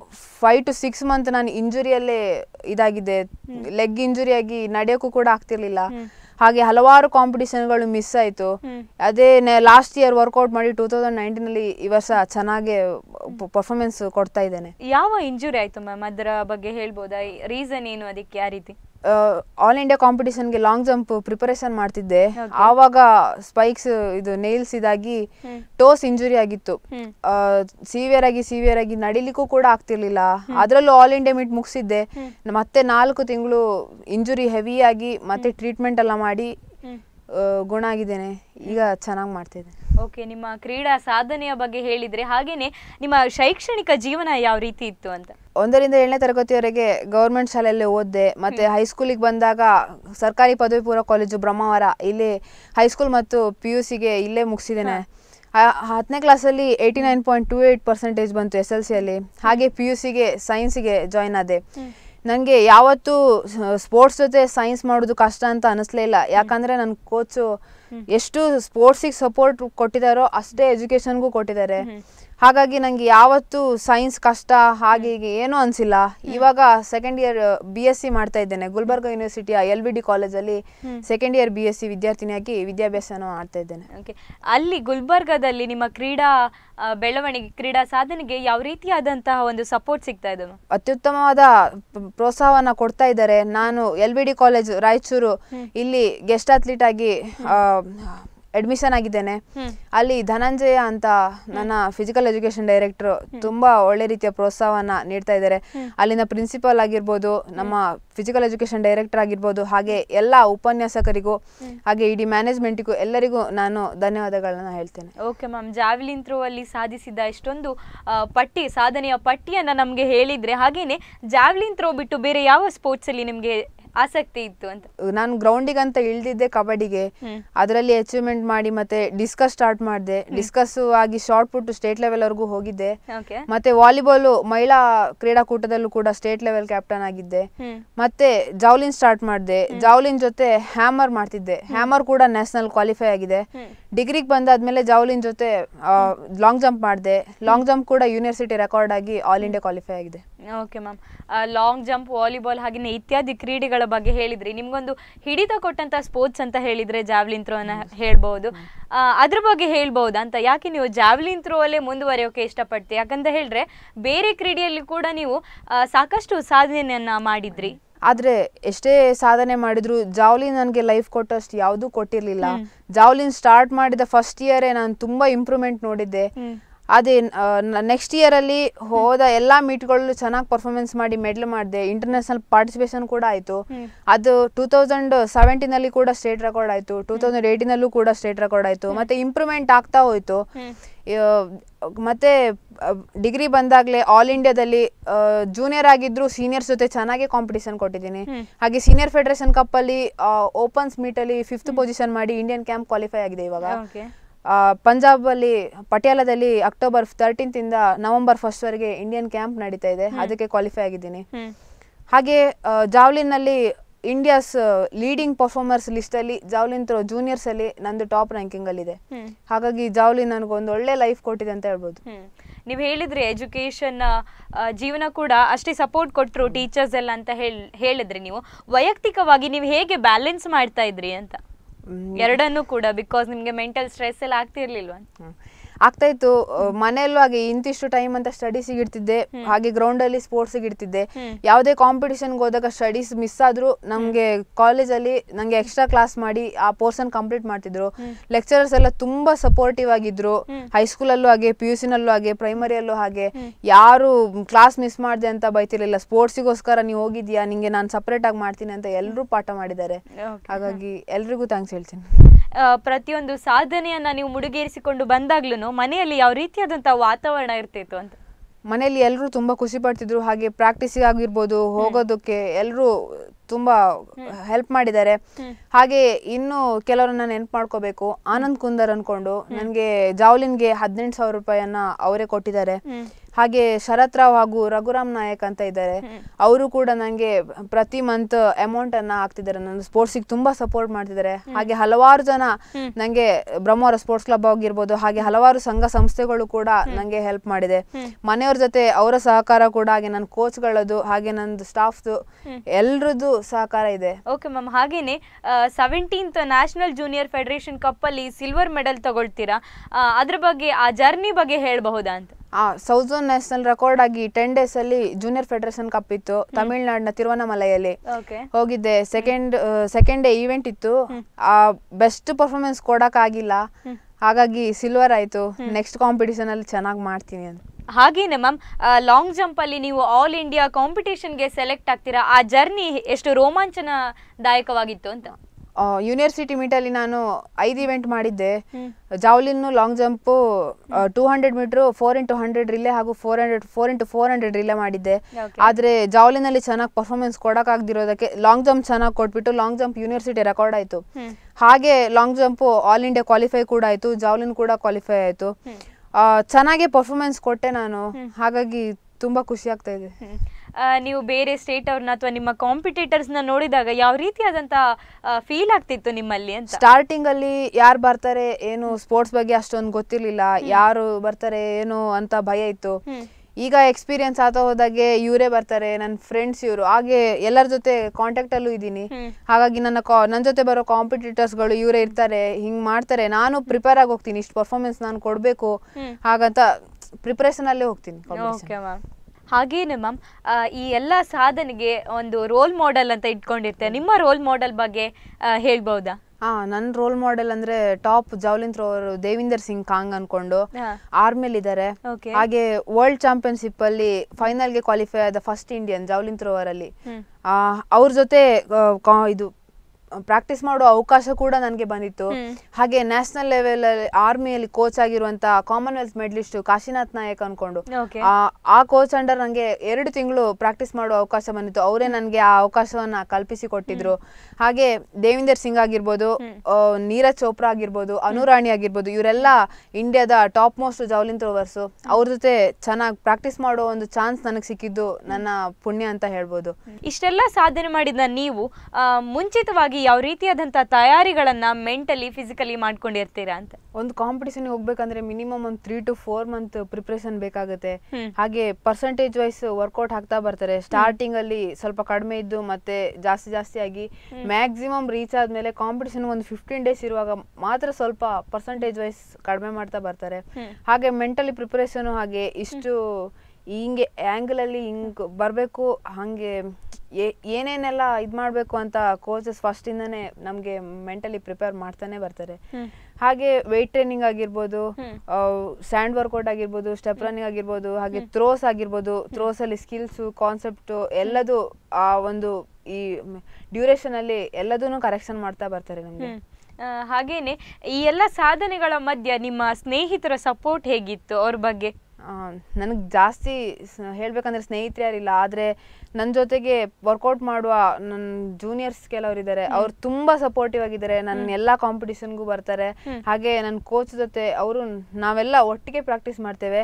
5 to 6 ಮಂತ್ ನಾನು ಇಂಜುರಿಯಲ್ಲೇ ಇದಾಗಿದೆ. ಲೆಗ್ ಇಂಜುರಿ ಆಗಿ ನಡೆಯೋಕ್ಕೂ ಕೂಡ ಆಗ್ತಿರ್ಲಿಲ್ಲ. ಹಾಗೆ ಹಲವಾರು ಕಾಂಪಿಟಿಷನ್ಗಳು ಮಿಸ್ ಆಯ್ತು. ಅದೇ ಲಾಸ್ಟ್ ಇಯರ್ ವರ್ಕೌಟ್ ಮಾಡಿ 2019 ಈ ವರ್ಷ ಚೆನ್ನಾಗಿ ಪರ್ಫಾರ್ಮೆನ್ಸ್ ಕೊಡ್ತಾ ಇದ್ದೇನೆ. ಯಾವ ಇಂಜುರಿ ಆಯ್ತು ಮ್ಯಾಮ್, ಅದರ ಬಗ್ಗೆ ಹೇಳ್ಬೋದಾ? ರೀಸನ್ ಏನು ಅದಕ್ಕೆ? ಯಾವ ರೀತಿ? ಆಲ್ ಇಂಡಿಯಾ ಕಾಂಪಿಟಿಷನ್ಗೆ ಲಾಂಗ್ ಜಂಪ್ ಪ್ರಿಪರೇಷನ್ ಮಾಡ್ತಿದ್ದೆ. ಆವಾಗ ಸ್ಪೈಕ್ಸ್ ಇದು ನೇಲ್ಸ್ ಇದಾಗಿ ಟೋಸ್ ಇಂಜುರಿ ಆಗಿತ್ತು. ಸಿವಿಯರ್ ಆಗಿ ನಡಿಲಿಕ್ಕೂ ಕೂಡ ಆಗ್ತಿರ್ಲಿಲ್ಲ. ಅದರಲ್ಲೂ ಆಲ್ ಇಂಡಿಯಾ ಮೀಟ್ ಮುಗಿಸಿದ್ದೆ. ಮತ್ತೆ 4 ತಿಂಗಳು ಇಂಜುರಿ ಹೆವಿ ಆಗಿ ಮತ್ತೆ ಟ್ರೀಟ್ಮೆಂಟ್ ಎಲ್ಲ ಮಾಡಿ ಗುಣ ಆಗಿದ್ದೇನೆ. ಈಗ ಚೆನ್ನಾಗಿ ಮಾಡ್ತಿದ್ದೆ. ಓಕೆ, ನಿಮ್ಮ ಕ್ರೀಡಾ ಸಾಧನೆಯ ಬಗ್ಗೆ ಹೇಳಿದ್ರೆ, ಹಾಗೇನೆ ನಿಮ್ಮ ಶೈಕ್ಷಣಿಕ ಜೀವನ ಯಾವ ರೀತಿ ಇತ್ತು ಅಂತ? 1ರಿಂದ 7ನೇ ತರಗತಿವರೆಗೆ ಗೌರ್ಮೆಂಟ್ ಶಾಲೆಯಲ್ಲೇ ಓದಿದೆ. ಮತ್ತೆ ಹೈಸ್ಕೂಲಿಗೆ ಬಂದಾಗ ಸರ್ಕಾರಿ ಪದವಿ ಪೂರ್ವ ಕಾಲೇಜು ಬ್ರಹ್ಮಾವರ, ಇಲ್ಲಿ ಹೈಸ್ಕೂಲ್ ಮತ್ತು PUCಗೆ ಇಲ್ಲೇ ಮುಗಿಸಿದ್ದೇನೆ. 10ನೇ ಕ್ಲಾಸಲ್ಲಿ 89.28% ಬಂತು SLC ಅಲ್ಲಿ. ಹಾಗೆ PUCಗೆ ಸೈನ್ಸ್ಗೆ ಜಾಯ್ನ್ ಆದೆ. ನನಗೆ ಯಾವತ್ತೂ ಸ್ಪೋರ್ಟ್ಸ್ ಜೊತೆ ಸೈನ್ಸ್ ಮಾಡೋದು ಕಷ್ಟ ಅಂತ ಅನಿಸ್ಲೇ ಇಲ್ಲ. ಯಾಕಂದರೆ ನನ್ನ ಕೋಚು ಎಷ್ಟು ಸ್ಪೋರ್ಟ್ಸಿಗೆ ಸಪೋರ್ಟ್ ಕೊಟ್ಟಿದ್ದಾರೋ ಅಷ್ಟೇ ಎಜುಕೇಷನ್ಗೂ ಕೊಟ್ಟಿದ್ದಾರೆ. ಹಾಗಾಗಿ ನನಗೆ ಯಾವತ್ತೂ ಸೈನ್ಸ್ ಕಷ್ಟ ಹಾಗೆ ಹೀಗೆ ಏನೂ ಅನಿಸಿಲ್ಲ. ಇವಾಗ ಸೆಕೆಂಡ್ ಇಯರ್ BSc ಮಾಡ್ತಾ ಇದ್ದೇನೆ. ಗುಲ್ಬರ್ಗ ಯೂನಿವರ್ಸಿಟಿಯ LBD ಕಾಲೇಜಲ್ಲಿ ಸೆಕೆಂಡ್ ಇಯರ್ BSc ವಿದ್ಯಾರ್ಥಿನಿಯಾಗಿ ವಿದ್ಯಾಭ್ಯಾಸನ ಮಾಡ್ತಾ ಇದ್ದೇನೆ. ಓಕೆ, ಅಲ್ಲಿ ಗುಲ್ಬರ್ಗದಲ್ಲಿ ನಿಮ್ಮ ಕ್ರೀಡಾ ಬೆಳವಣಿಗೆ, ಕ್ರೀಡಾ ಸಾಧನೆಗೆ ಯಾವ ರೀತಿಯಾದಂತಹ ಒಂದು ಸಪೋರ್ಟ್ ಸಿಗ್ತಾ ಇದೆ? ಅತ್ಯುತ್ತಮವಾದ ಪ್ರೋತ್ಸಾಹವನ್ನ ಕೊಡ್ತಾ ಇದ್ದಾರೆ. ನಾನು LBD ಕಾಲೇಜ್ ರಾಯಚೂರು ಇಲ್ಲಿ ಗೆಸ್ಟ್ ಅಥ್ಲೀಟ್ ಆಗಿ ಅಡ್ಮಿಷನ್ ಆಗಿದ್ದೇನೆ. ಅಲ್ಲಿ ಧನಂಜಯ ಅಂತ ನನ್ನ ಫಿಸಿಕಲ್ ಎಜುಕೇಶನ್ ಡೈರೆಕ್ಟರ್ ತುಂಬಾ ಒಳ್ಳೆ ರೀತಿಯ ಪ್ರೋತ್ಸಾಹವನ್ನ ನೀಡ್ತಾ ಇದ್ದಾರೆ. ಅಲ್ಲಿನ ಪ್ರಿನ್ಸಿಪಲ್ ಆಗಿರ್ಬೋದು, ನಮ್ಮ ಫಿಸಿಕಲ್ ಎಜುಕೇಶನ್ ಡೈರೆಕ್ಟರ್ ಆಗಿರ್ಬೋದು, ಹಾಗೆ ಎಲ್ಲ ಉಪನ್ಯಾಸಕರಿಗೂ ಹಾಗೆ ಇಡೀ ಮ್ಯಾನೇಜ್ಮೆಂಟಿಗೂ ಎಲ್ಲರಿಗೂ ನಾನು ಧನ್ಯವಾದಗಳನ್ನ ಹೇಳ್ತೇನೆ. ಓಕೆ ಮ್ಯಾಮ್, ಜಾವ್ಲಿನ್ ಥ್ರೋ ಅಲ್ಲಿ ಸಾಧಿಸಿದ ಇಷ್ಟೊಂದು ಸಾಧನೆಯ ಪಟ್ಟಿಯನ್ನ ನಮ್ಗೆ ಹೇಳಿದ್ರೆ, ಹಾಗೇನೆ ಜಾವ್ಲಿನ್ ಥ್ರೋ ಬಿಟ್ಟು ಬೇರೆ ಯಾವ ಸ್ಪೋರ್ಟ್ಸ್ ಅಲ್ಲಿ ನಿಮ್ಗೆ ಆಸಕ್ತಿ ಇತ್ತು ಅಂತ? ನಾನು ಗ್ರೌಂಡಿಗೆ ಅಂತ ಇಳ್ದಿದ್ದೆ ಕಬಡ್ಡಿಗೆ. ಅದರಲ್ಲಿ ಅಚೀವ್ಮೆಂಟ್ ಮಾಡಿ ಮತ್ತೆ ಡಿಸ್ಕಸ್ ಸ್ಟಾರ್ಟ್ ಮಾಡಿದೆ. ಡಿಸ್ಕಸ್ ಆಗಿ ಶಾರ್ಟ್ ಪುಟ್ ಸ್ಟೇಟ್ ಲೆವೆಲ್ ವರೆಗೂ ಹೋಗಿದ್ದೆ. ಮತ್ತೆ ವಾಲಿಬಾಲ್ ಮಹಿಳಾ ಕ್ರೀಡಾಕೂಟದಲ್ಲೂ ಕೂಡ ಸ್ಟೇಟ್ ಲೆವೆಲ್ ಕ್ಯಾಪ್ಟನ್ ಆಗಿದ್ದೆ. ಮತ್ತೆ ಜಾವ್ಲಿನ್ ಸ್ಟಾರ್ಟ್ ಮಾಡಿದೆ. ಜಾವ್ಲಿನ್ ಜೊತೆ ಹ್ಯಾಮರ್ ಮಾಡ್ತಿದ್ದೆ. ಹ್ಯಾಮರ್ ಕೂಡ ನ್ಯಾಷನಲ್ ಕ್ವಾಲಿಫೈ ಆಗಿದೆ. ಡಿಗ್ರಿಗೆ ಬಂದಾದ್ಮೇಲೆ ಜಾವ್ಲಿನ್ ಜೊತೆ ಲಾಂಗ್ ಜಂಪ್ ಮಾಡಿದೆ. ಲಾಂಗ್ ಜಂಪ್ ಕೂಡ ಯೂನಿವರ್ಸಿಟಿ ರೆಕಾರ್ಡ್ ಆಗಿ ಆಲ್ ಇಂಡಿಯಾ ಕ್ವಾಲಿಫೈ ಆಗಿದೆ. Okay ma'am, long jump, volleyball ಹಾಗೆ ಇತ್ಯಾದಿ ಕ್ರೀಡೆಗಳ ಬಗ್ಗೆ ಹೇಳಿದ್ರಿ. ನಿಮ್ಗೊಂದು ಹಿಡಿತ ಕೊಟ್ಟಂತ ಸ್ಪೋರ್ಟ್ಸ್ ಅಂತ ಹೇಳಿದ್ರೆ ಜಾವ್ಲಿನ್ ಥ್ರೋ ಅನ್ನ ಹೇಳ್ಬಹುದು. ಅದ್ರ ಬಗ್ಗೆ ಹೇಳ್ಬಹುದಾ ಅಂತ? ಯಾಕೆ ನೀವು ಜಾವ್ಲಿನ್ ಥ್ರೋ ಅಲ್ಲೇ ಮುಂದುವರಿಯೋಕೆ ಇಷ್ಟಪಡ್ತೀವಿ? ಯಾಕಂತ ಹೇಳಿದ್ರೆ ಬೇರೆ ಕ್ರೀಡೆಯಲ್ಲಿ ಕೂಡ ನೀವು ಸಾಕಷ್ಟು ಸಾಧನೆಯನ್ನ ಮಾಡಿದ್ರಿ. ಆದ್ರೆ ಎಷ್ಟೇ ಸಾಧನೆ ಮಾಡಿದ್ರು ಜಾವ್ಲಿನ್ ನನಗೆ ಲೈಫ್ ಕೊಟ್ಟಷ್ಟು ಯಾವುದೂ ಕೊಟ್ಟಿರ್ಲಿಲ್ಲ. ಜಾವ್ಲಿನ್ ಸ್ಟಾರ್ಟ್ ಮಾಡಿದ ಫಸ್ಟ್ ಇಯರೇ ನಾನು ತುಂಬಾ ಇಂಪ್ರೂವ್ಮೆಂಟ್ ನೋಡಿದ್ದೆ. ಅದೇ ನೆಕ್ಸ್ಟ್ ಇಯರಲ್ಲಿ ಹೋದ ಎಲ್ಲ ಮೀಟ್ಗಳಲ್ಲೂ ಚೆನ್ನಾಗಿ ಪರ್ಫಾರ್ಮೆನ್ಸ್ ಮಾಡಿ ಮೆಡಲ್ ಮಾಡಿದೆ. ಇಂಟರ್ನ್ಯಾಷನಲ್ ಪಾರ್ಟಿಸಿಪೇಷನ್ ಕೂಡ ಆಯಿತು. ಅದು 2017 ಕೂಡ ಸ್ಟೇಟ್ ರೆಕಾರ್ಡ್ ಆಯಿತು. 2018 ಕೂಡ ಸ್ಟೇಟ್ ರೆಕಾರ್ಡ್ ಆಯಿತು. ಮತ್ತೆ ಇಂಪ್ರೂವ್ಮೆಂಟ್ ಆಗ್ತಾ ಹೋಯಿತು. ಮತ್ತೆ ಡಿಗ್ರಿ ಬಂದಾಗಲೇ ಆಲ್ ಇಂಡಿಯಾದಲ್ಲಿ ಜೂನಿಯರ್ ಆಗಿದ್ರು ಸೀನಿಯರ್ಸ್ ಜೊತೆ ಚೆನ್ನಾಗಿ ಕಾಂಪಿಟೇಷನ್ ಕೊಟ್ಟಿದ್ದೀನಿ. ಹಾಗೆ ಸೀನಿಯರ್ ಫೆಡರೇಷನ್ ಕಪ್ ಅಲ್ಲಿ ಓಪನ್ಸ್ ಮೀಟ್ ಅಲ್ಲಿ 5th ಪೊಸಿಷನ್ ಮಾಡಿ ಇಂಡಿಯನ್ ಕ್ಯಾಂಪ್ ಕ್ವಾಲಿಫೈ ಆಗಿದೆ ಇವಾಗ. ಪಂಜಾಬ್ ಅಲ್ಲಿ ಪಟಿಯಾಲದಲ್ಲಿ ಅಕ್ಟೋಬರ್ 13 ಇಂದ ನವೆಂಬರ್ 1 ವರೆಗೆ ಇಂಡಿಯನ್ ಕ್ಯಾಂಪ್ ನಡೀತಾ ಇದೆ, ಅದಕ್ಕೆ ಕ್ವಾಲಿಫೈ ಆಗಿದ್ದೀನಿ. ಹಾಗೆ ಜಾವ್ಲಿನ್ ನಲ್ಲಿ ಇಂಡಿಯಾಸ್ ಲೀಡಿಂಗ್ ಪರ್ಫಾರ್ಮರ್ಸ್ ಲಿಸ್ಟ್ ಅಲ್ಲಿ ಜಾವ್ಲಿನ್ ಥ್ರೋ ಜೂನಿಯರ್ಸ್ ಅಲ್ಲಿ ನಂದು ಟಾಪ್ ರ್ಯಾಂಕಿಂಗ್ ಅಲ್ಲಿ ಇದೆ. ಹಾಗಾಗಿ ಜಾವ್ಲಿನ್ ನನಗೆ ಒಂದು ಒಳ್ಳೆ ಲೈಫ್ ಕೊಟ್ಟಿದೆ ಅಂತ ಹೇಳ್ಬೋದು. ನೀವು ಹೇಳಿದ್ರಿ ಎಜುಕೇಶನ್ ಜೀವನ ಕೂಡ ಅಷ್ಟೇ ಸಪೋರ್ಟ್ ಕೊಟ್ಟರು ಟೀಚರ್ಸ್ ಎಲ್ಲ ಅಂತ ಹೇಳಿದ್ರಿ. ನೀವು ವೈಯಕ್ತಿಕವಾಗಿ ನೀವು ಹೇಗೆ ಬ್ಯಾಲೆನ್ಸ್ ಮಾಡ್ತಾ ಇದ್ರಿ ಅಂತ ಎರಡನ್ನೂ ಕೂಡ, ಬಿಕಾಸ್ ನಿಮ್ಗೆ ಮೆಂಟಲ್ ಸ್ಟ್ರೆಸ್ ಎಲ್ಲ ಆಗ್ತಿರ್ಲಿಲ್ವಾ? ಆಗ್ತಾ ಇತ್ತು. ಮನೆಯಲ್ಲೂ ಹಾಗೆ ಇಂತಿಷ್ಟು ಟೈಮ್ ಅಂತ ಸ್ಟಡೀಸಿಗೆ ಇಡ್ತಿದ್ದೆ, ಹಾಗೆ ಗ್ರೌಂಡ್ ಅಲ್ಲಿ ಸ್ಪೋರ್ಟ್ಸ್ಗೆ ಇಡ್ತಿದ್ದೆ. ಯಾವುದೇ ಕಾಂಪಿಟಿಷನ್ಗೆ ಹೋದಾಗ ಸ್ಟಡೀಸ್ ಮಿಸ್ ಆದ್ರೂ ನಮ್ಗೆ ಕಾಲೇಜಲ್ಲಿ ನಂಗೆ ಎಕ್ಸ್ಟ್ರಾ ಕ್ಲಾಸ್ ಮಾಡಿ ಆ ಪೋರ್ಷನ್ ಕಂಪ್ಲೀಟ್ ಮಾಡ್ತಿದ್ರು. ಲೆಕ್ಚರರ್ಸ್ ಎಲ್ಲ ತುಂಬಾ ಸಪೋರ್ಟಿವ್ ಆಗಿದ್ರು. ಹೈಸ್ಕೂಲಲ್ಲೂ ಹಾಗೆ, PUC ನಲ್ಲೂ ಹಾಗೆ, ಪ್ರೈಮರಿಯಲ್ಲೂ ಹಾಗೆ. ಯಾರು ಕ್ಲಾಸ್ ಮಿಸ್ ಮಾಡಿದೆ ಅಂತ ಬೈತಿರ್ಲಿಲ್ಲ. ಸ್ಪೋರ್ಟ್ಸಿಗೋಸ್ಕರ ನೀವು ಹೋಗಿದ್ಯಾ, ನಿಂಗೆ ನಾನು ಸಪರೇಟ್ ಆಗಿ ಮಾಡ್ತೀನಿ ಅಂತ ಎಲ್ಲರೂ ಪಾಠ ಮಾಡಿದ್ದಾರೆ. ಹಾಗಾಗಿ ಎಲ್ರಿಗೂ ಥ್ಯಾಂಕ್ಸ್ ಹೇಳ್ತೀನಿ. ಪ್ರತಿಯೊಂದು ಸಾಧನೆಯನ್ನ ನೀವು ಮುಡುಗೇರಿಸಿಕೊಂಡು ಬಂದಾಗ್ಲೂ ಮನೆಯಲ್ಲಿ ಯಾವ ರೀತಿಯಾದಂತಹ ವಾತಾವರಣ ಇರ್ತಿತ್ತು ಅಂತ? ಮನೆಯಲ್ಲಿ ಎಲ್ಲರೂ ತುಂಬಾ ಖುಷಿ ಪಡ್ತಿದ್ರು. ಹಾಗೆ ಪ್ರಾಕ್ಟೀಸಿಗೆ ಆಗಿರ್ಬೋದು, ಹೋಗೋದಕ್ಕೆ ಎಲ್ಲರೂ ತುಂಬಾ ಹೆಲ್ಪ್ ಮಾಡಿದ್ದಾರೆ. ಹಾಗೆ ಇನ್ನು ಕೆಲವರನ್ನ ನೆನ್ಪು ಮಾಡ್ಕೋಬೇಕು. ಆನಂದ್ ಕುಂದರ್ ಅನ್ಕೊಂಡು ನನಗೆ ಜಾವ್ಲಿನ್ಗೆ 18,000 ರೂಪಾಯಿಯನ್ನ ಅವರೇ ಕೊಟ್ಟಿದ್ದಾರೆ. ಹಾಗೆ ಶರತ್ ರಾವ್ ಹಾಗೂ ರಘುರಾಮ್ ನಾಯಕ್ ಅಂತ ಇದ್ದಾರೆ, ಅವರು ಕೂಡ ನನಗೆ ಪ್ರತಿ ಮಂತ್ ಅಮೌಂಟ್ ಅನ್ನ ಹಾಕ್ತಿದ್ದಾರೆ. ನನ್ನ ಸ್ಪೋರ್ಟ್ಸಿಗೆ ತುಂಬಾ ಸಪೋರ್ಟ್ ಮಾಡ್ತಿದ್ದಾರೆ. ಹಾಗೆ ಹಲವಾರು ಜನ ನಂಗೆ ಬ್ರಹ್ಮವರ ಸ್ಪೋರ್ಟ್ಸ್ ಕ್ಲಬ್ ಆಗಿರ್ಬೋದು, ಹಾಗೆ ಹಲವಾರು ಸಂಘ ಸಂಸ್ಥೆಗಳು ಕೂಡ ನಂಗೆ ಹೆಲ್ಪ್ ಮಾಡಿದೆ. ಮನೆಯವ್ರ ಜೊತೆ ಅವರ ಸಹಕಾರ ಕೂಡ, ಹಾಗೆ ನನ್ನ ಕೋಚ್ಗಳದ್ದು, ಹಾಗೆ ನಂದು ಸ್ಟಾಫ್ದು ಎಲ್ರದ್ದು ಸಹಕಾರ ಇದೆ. ಓಕೆ ಮ್ಯಾಮ್, ಹಾಗೇನೆ 17th national junior federation cup ಅಲ್ಲಿ ಸಿಲ್ವರ್ ಮೆಡಲ್ ತಗೊಳ್ತೀರಾ, ಅದ್ರ ಬಗ್ಗೆ ಆ ಜರ್ನಿ ಬಗ್ಗೆ ಹೇಳ್ಬಹುದಾ ಅಂತ? ಸೌತ್ ಝೋನ್ ನ್ಯಾಷನಲ್ ರೆಕಾರ್ಡ್ ಆಗಿ 10 days ಅಲ್ಲಿ ಜೂನಿಯರ್ ಫೆಡರೇಷನ್ ಕಪ್ ಇತ್ತು ತಮಿಳ್ನಾಡಿನ ತಿರುವನಮಲೈಯಲ್ಲಿ ಹೋಗಿದ್ದೆ. ಸೆಕೆಂಡ್ ಡೇ ಈವೆಂಟ್ ಇತ್ತು. ಬೆಸ್ಟ್ ಪರ್ಫಾರ್ಮೆನ್ಸ್ ಕೊಡಕ್ ಆಗಿಲ್ಲ, ಹಾಗಾಗಿ ಸಿಲ್ವರ್ ಆಯ್ತು. ನೆಕ್ಸ್ಟ್ ಕಾಂಪಿಟಿಷನ್ ಅಲ್ಲಿ ಚೆನ್ನಾಗಿ ಮಾಡ್ತೀನಿ ಅಂತ. ಹಾಗೇನೆ ಮ್ಯಾಮ್, ಲಾಂಗ್ ಜಂಪ್ ಅಲ್ಲಿ ನೀವು ಆಲ್ ಇಂಡಿಯಾ ಕಾಂಪಿಟೇಷನ್ಗೆ ಸೆಲೆಕ್ಟ್ ಆಗ್ತೀರಾ, ಆ ಜರ್ನಿ ಎಷ್ಟು ರೋಮಾಂಚನದಾಯಕವಾಗಿತ್ತು ಅಂತ? ಯೂನಿವರ್ಸಿಟಿ ಮೀಟಲ್ಲಿ ನಾನು 5 ಇವೆಂಟ್ ಮಾಡಿದ್ದೆ. Javelin, long jump, 200 metre, 4x100 relay ಹಾಗೂ 4x400 ರಿಲೇ ಮಾಡಿದ್ದೆ. ಆದ್ರೆ ಜಾವ್ಲಿನ್ ಅಲ್ಲಿ ಚೆನ್ನಾಗಿ ಪರ್ಫಾರ್ಮೆನ್ಸ್ ಕೊಡಕ್ಕಾಗದಿರೋದಕ್ಕೆ ಲಾಂಗ್ ಜಂಪ್ ಚೆನ್ನಾಗಿ ಕೊಟ್ಬಿಟ್ಟು ಲಾಂಗ್ ಜಂಪ್ ಯೂನಿವರ್ಸಿಟಿ ರೆಕಾರ್ಡ್ ಆಯ್ತು. ಹಾಗೆ long jump all India qualify ಕೂಡ ಆಯ್ತು, ಜಾವ್ಲಿನ್ ಕೂಡ ಕ್ವಾಲಿಫೈ ಆಯ್ತು. ಚೆನ್ನಾಗಿ ಪರ್ಫಾರ್ಮೆನ್ಸ್ ಕೊಟ್ಟೆ ನಾನು, ಹಾಗಾಗಿ ತುಂಬಾ ಖುಷಿ ಆಗ್ತಾ ಇದೆ. ನೀವು ಬೇರೆ ಸ್ಟೇಟ್ ಅವ್ರನ್ನ ಅಥವಾ ನಿಮ್ಮ ಕಾಂಪಿಟೇಟರ್ಸ್ ನ ನೋಡಿದಾಗ ಯಾವ ರೀತಿಯಾದಂತ ಫೀಲ್ ಆಗ್ತಿತ್ತು ನಿಮ್ಮಲ್ಲಿ ಅಂತ? ಸ್ಟಾರ್ಟಿಂಗ್ ಅಲ್ಲಿ ಯಾರು ಬರ್ತಾರೆ ಏನು ಸ್ಪೋರ್ಟ್ಸ್ ಬಗ್ಗೆ ಅಷ್ಟೊಂದು ಗೊತ್ತಿರ್ಲಿಲ್ಲ, ಯಾರು ಬರ್ತಾರೆ ಏನು ಅಂತ ಭಯ ಇತ್ತು. ಈಗ ಎಕ್ಸ್ಪೀರಿಯನ್ಸ್ ಆಗ್ತಾ ಹೋದಾಗೆ ಇವರೇ ಬರ್ತಾರೆ, ನನ್ನ ಫ್ರೆಂಡ್ಸ್ ಇವರು, ಹಾಗೆ ಎಲ್ಲರ ಜೊತೆ ಕಾಂಟ್ಯಾಕ್ಟ್ ಅಲ್ಲೂ ಇದ್ದೀನಿ. ಹಾಗಾಗಿ ನನ್ನ ಜೊತೆ ಬರೋ ಕಾಂಪಿಟೇಟರ್ಸ್ ಗಳು ಇವರೇ ಇರ್ತಾರೆ, ಹಿಂಗ್ ಮಾಡ್ತಾರೆ. ನಾನು ಪ್ರಿಪೇರ್ ಆಗಿ ಹೋಗ್ತೀನಿ, ಇಷ್ಟು ಪರ್ಫಾರ್ಮೆನ್ಸ್ ನಾನು ಕೊಡ್ಬೇಕು ಹಾಗಂತ ಪ್ರಿಪರೇಷನ್ ಅಲ್ಲೇ ಹೋಗ್ತೀನಿ. ಹಾಗೇನೆ ಮ್ಯಾಮ್, ಈ ಎಲ್ಲ ಸಾಧನೆಗೆ ಒಂದು ರೋಲ್ ಮಾಡೆಲ್ ಅಂತ ಇಟ್ಕೊಂಡಿರ್ತೇವೆ. ನಿಮ್ಮ ರೋಲ್ ಮಾಡೆಲ್ ಬಗ್ಗೆ ಹೇಳ್ಬಹುದಾ? ನನ್ನ ರೋಲ್ ಮಾಡೆಲ್ ಅಂದ್ರೆ top javelin thrower Devinder Singh Kang ಅನ್ಕೊಂಡು ಆರ್ಮಿಯಲ್ಲಿ ಇದ್ದಾರೆ. ಹಾಗೆ ವರ್ಲ್ಡ್ ಚಾಂಪಿಯನ್ಶಿಪ್ ಅಲ್ಲಿ ಫೈನಲ್ ಗೆ ಕ್ವಾಲಿಫೈ ಆದ ಫಸ್ಟ್ ಇಂಡಿಯನ್ ಜಾವ್ಲಿನ್ ಥ್ರೋವರ್ ಅಲ್ಲಿ. ಅವ್ರ ಜೊತೆ ಇದು ಪ್ರಾಕ್ಟೀಸ್ ಮಾಡೋ ಅವಕಾಶ ಕೂಡ ನನಗೆ ಬಂದಿತ್ತು. ಹಾಗೆ ನ್ಯಾಷನಲ್ ಲೆವೆಲ್ ಆರ್ಮಿಯಲ್ಲಿ ಕೋಚ್ ಆಗಿರುವಂತ ಕಾಮನ್ವೆಲ್ತ್ ಮೆಡಲಿಸ್ಟ್ ಕಾಶಿನಾಥ್ ನಾಯಕ್ ಅನ್ಕೊಂಡು ಆ ಕೋಚ್ ಅಂಡರ್ ನಂಗೆ 2 ತಿಂಗಳು ಪ್ರಾಕ್ಟೀಸ್ ಮಾಡೋ ಅವಕಾಶ ಬಂದಿತ್ತು. ಅವರೇ ನನಗೆ ಆ ಅವಕಾಶವನ್ನ ಕಲ್ಪಿಸಿ ಕೊಟ್ಟಿದ್ರು. ಹಾಗೆ ದೇವಿಂದರ್ ಸಿಂಗ್ ಆಗಿರ್ಬೋದು, ನೀರಜ್ ಚೋಪ್ರಾ ಆಗಿರ್ಬೋದು, ಅನುರಾಣಿ ಆಗಿರ್ಬೋದು, ಇವರೆಲ್ಲ ಇಂಡಿಯಾದ ಟಾಪ್ ಮೋಸ್ಟ್ ಜಾವ್ಲಿನ್ ಥ್ರೋವರ್ಸ್. ಅವ್ರ ಜೊತೆ ಚೆನ್ನಾಗಿ ಪ್ರಾಕ್ಟೀಸ್ ಮಾಡೋ ಒಂದು ಚಾನ್ಸ್ ನನಗೆ ಸಿಕ್ಕಿದ್ದು ನನ್ನ ಪುಣ್ಯ ಅಂತ ಹೇಳ್ಬೋದು. ಇಷ್ಟೆಲ್ಲ ಸಾಧನೆ ಮಾಡಿದ ನೀವು ಮುಂಚಿತವಾಗಿ ಯಾವ ರೀತಿಯಾದಂತಹ ತಯಾರಿಗಳನ್ನ ಮೆಂಟಲಿ ಫಿಸಿಕಲಿ ಮಾಡ್ಕೊಂಡಿರ್ತೀರಾ ಅಂತ? ಒಂದು ಕಾಂಪಿಟಿಷನ್ ಹೋಗ್ಬೇಕಂದ್ರೆ ಮಿನಿಮಮ್ ಒಂದು 3 to 4 ಮಂತ್ ಪ್ರಿಪರೇಷನ್ ಬೇಕಾಗುತ್ತೆ. ಹಾಗೆ ಪರ್ಸೆಂಟೇಜ್ ವೈಸ್ ವರ್ಕೌಟ್ ಆಗ್ತಾ ಬರ್ತಾರೆ. ಸ್ಟಾರ್ಟಿಂಗ್ ಅಲ್ಲಿ ಸ್ವಲ್ಪ ಕಡಿಮೆ ಇದ್ದು ಮತ್ತೆ ಜಾಸ್ತಿ ಆಗಿ ಮ್ಯಾಕ್ಸಿಮಮ್ ರೀಚ್ ಆದ್ಮೇಲೆ ಕಾಂಪಿಟಿಷನ್ ಒಂದು 15 days ಇರುವಾಗ ಮಾತ್ರ ಸ್ವಲ್ಪ ಪರ್ಸೆಂಟೇಜ್ ವೈಸ್ ಕಡಿಮೆ ಮಾಡ್ತಾ ಬರ್ತಾರೆ. ಹಾಗೆ ಮೆಂಟಲಿ ಪ್ರಿಪರೇಷನ್ ಹಾಗೆ ಇಷ್ಟು ಹಿಂಗೆ ಆಂಗಲ್ ಅಲ್ಲಿ ಹಿಂಗ್ ಬರ್ಬೇಕು, ಹಂಗೆ ಏನೇನೆಲ್ಲ ಇದ್ ಮಾಡ್ಬೇಕು ಅಂತ ಕೋಚಸ್ ಫಸ್ಟ್ ಇಂದಾನೆ ನಮ್ಗೆ ಮೆಂಟಲಿ ಪ್ರಿಪೇರ್ ಮಾಡ್ತಾನೆ ಬರ್ತಾರೆ. ಹಾಗೆ ವೆಯ್ಟ್ ಟ್ರೈನಿಂಗ್ ಆಗಿರ್ಬೋದು, ಸ್ಟ್ಯಾಂಡ್ ವರ್ಕೌಟ್ ಆಗಿರ್ಬೋದು, ಸ್ಟೆಪ್ ರನ್ನಿಂಗ್ ಆಗಿರ್ಬೋದು, ಹಾಗೆ ಥ್ರೋಸ್ ಆಗಿರ್ಬೋದು, ಥ್ರೋಸ್ ಅಲ್ಲಿ ಸ್ಕಿಲ್ಸ್ ಕಾನ್ಸೆಪ್ಟ್ ಎಲ್ಲದು ಆ ಒಂದು ಈ ಡ್ಯೂರೇಷನ್ ಅಲ್ಲಿ ಎಲ್ಲದನ್ನು ಕರೆಕ್ಷನ್ ಮಾಡ್ತಾ ಬರ್ತಾರೆ ನಮ್ಗೆ. ಹಾಗೇನೆ ಈ ಎಲ್ಲ ಸಾಧನೆಗಳ ಮಧ್ಯ ನಿಮ್ಮ ಸ್ನೇಹಿತರ ಸಪೋರ್ಟ್ ಹೇಗಿತ್ತು, ಅವ್ರ ಬಗ್ಗೆ? ನನಗೆ ಜಾಸ್ತಿ ಹೇಳ್ಬೇಕಂದ್ರೆ ಸ್ನೇಹಿತರು ಯಾರಿಲ್ಲ, ಆದರೆ ನನ್ನ ಜೊತೆಗೆ ವರ್ಕೌಟ್ ಮಾಡುವ ನನ್ನ ಜೂನಿಯರ್ಸ್ ಕೆಲವರಿದ್ದಾರೆ, ಅವ್ರು ತುಂಬ ಸಪೋರ್ಟಿವ್ ಆಗಿದ್ದಾರೆ. ನನ್ನ ಎಲ್ಲ ಕಾಂಪಿಟಿಷನ್ಗೂ ಬರ್ತಾರೆ. ಹಾಗೆ ನನ್ನ ಕೋಚ್ ಜೊತೆ ನಾವೆಲ್ಲ ಒಟ್ಟಿಗೆ ಪ್ರಾಕ್ಟೀಸ್ ಮಾಡ್ತೇವೆ.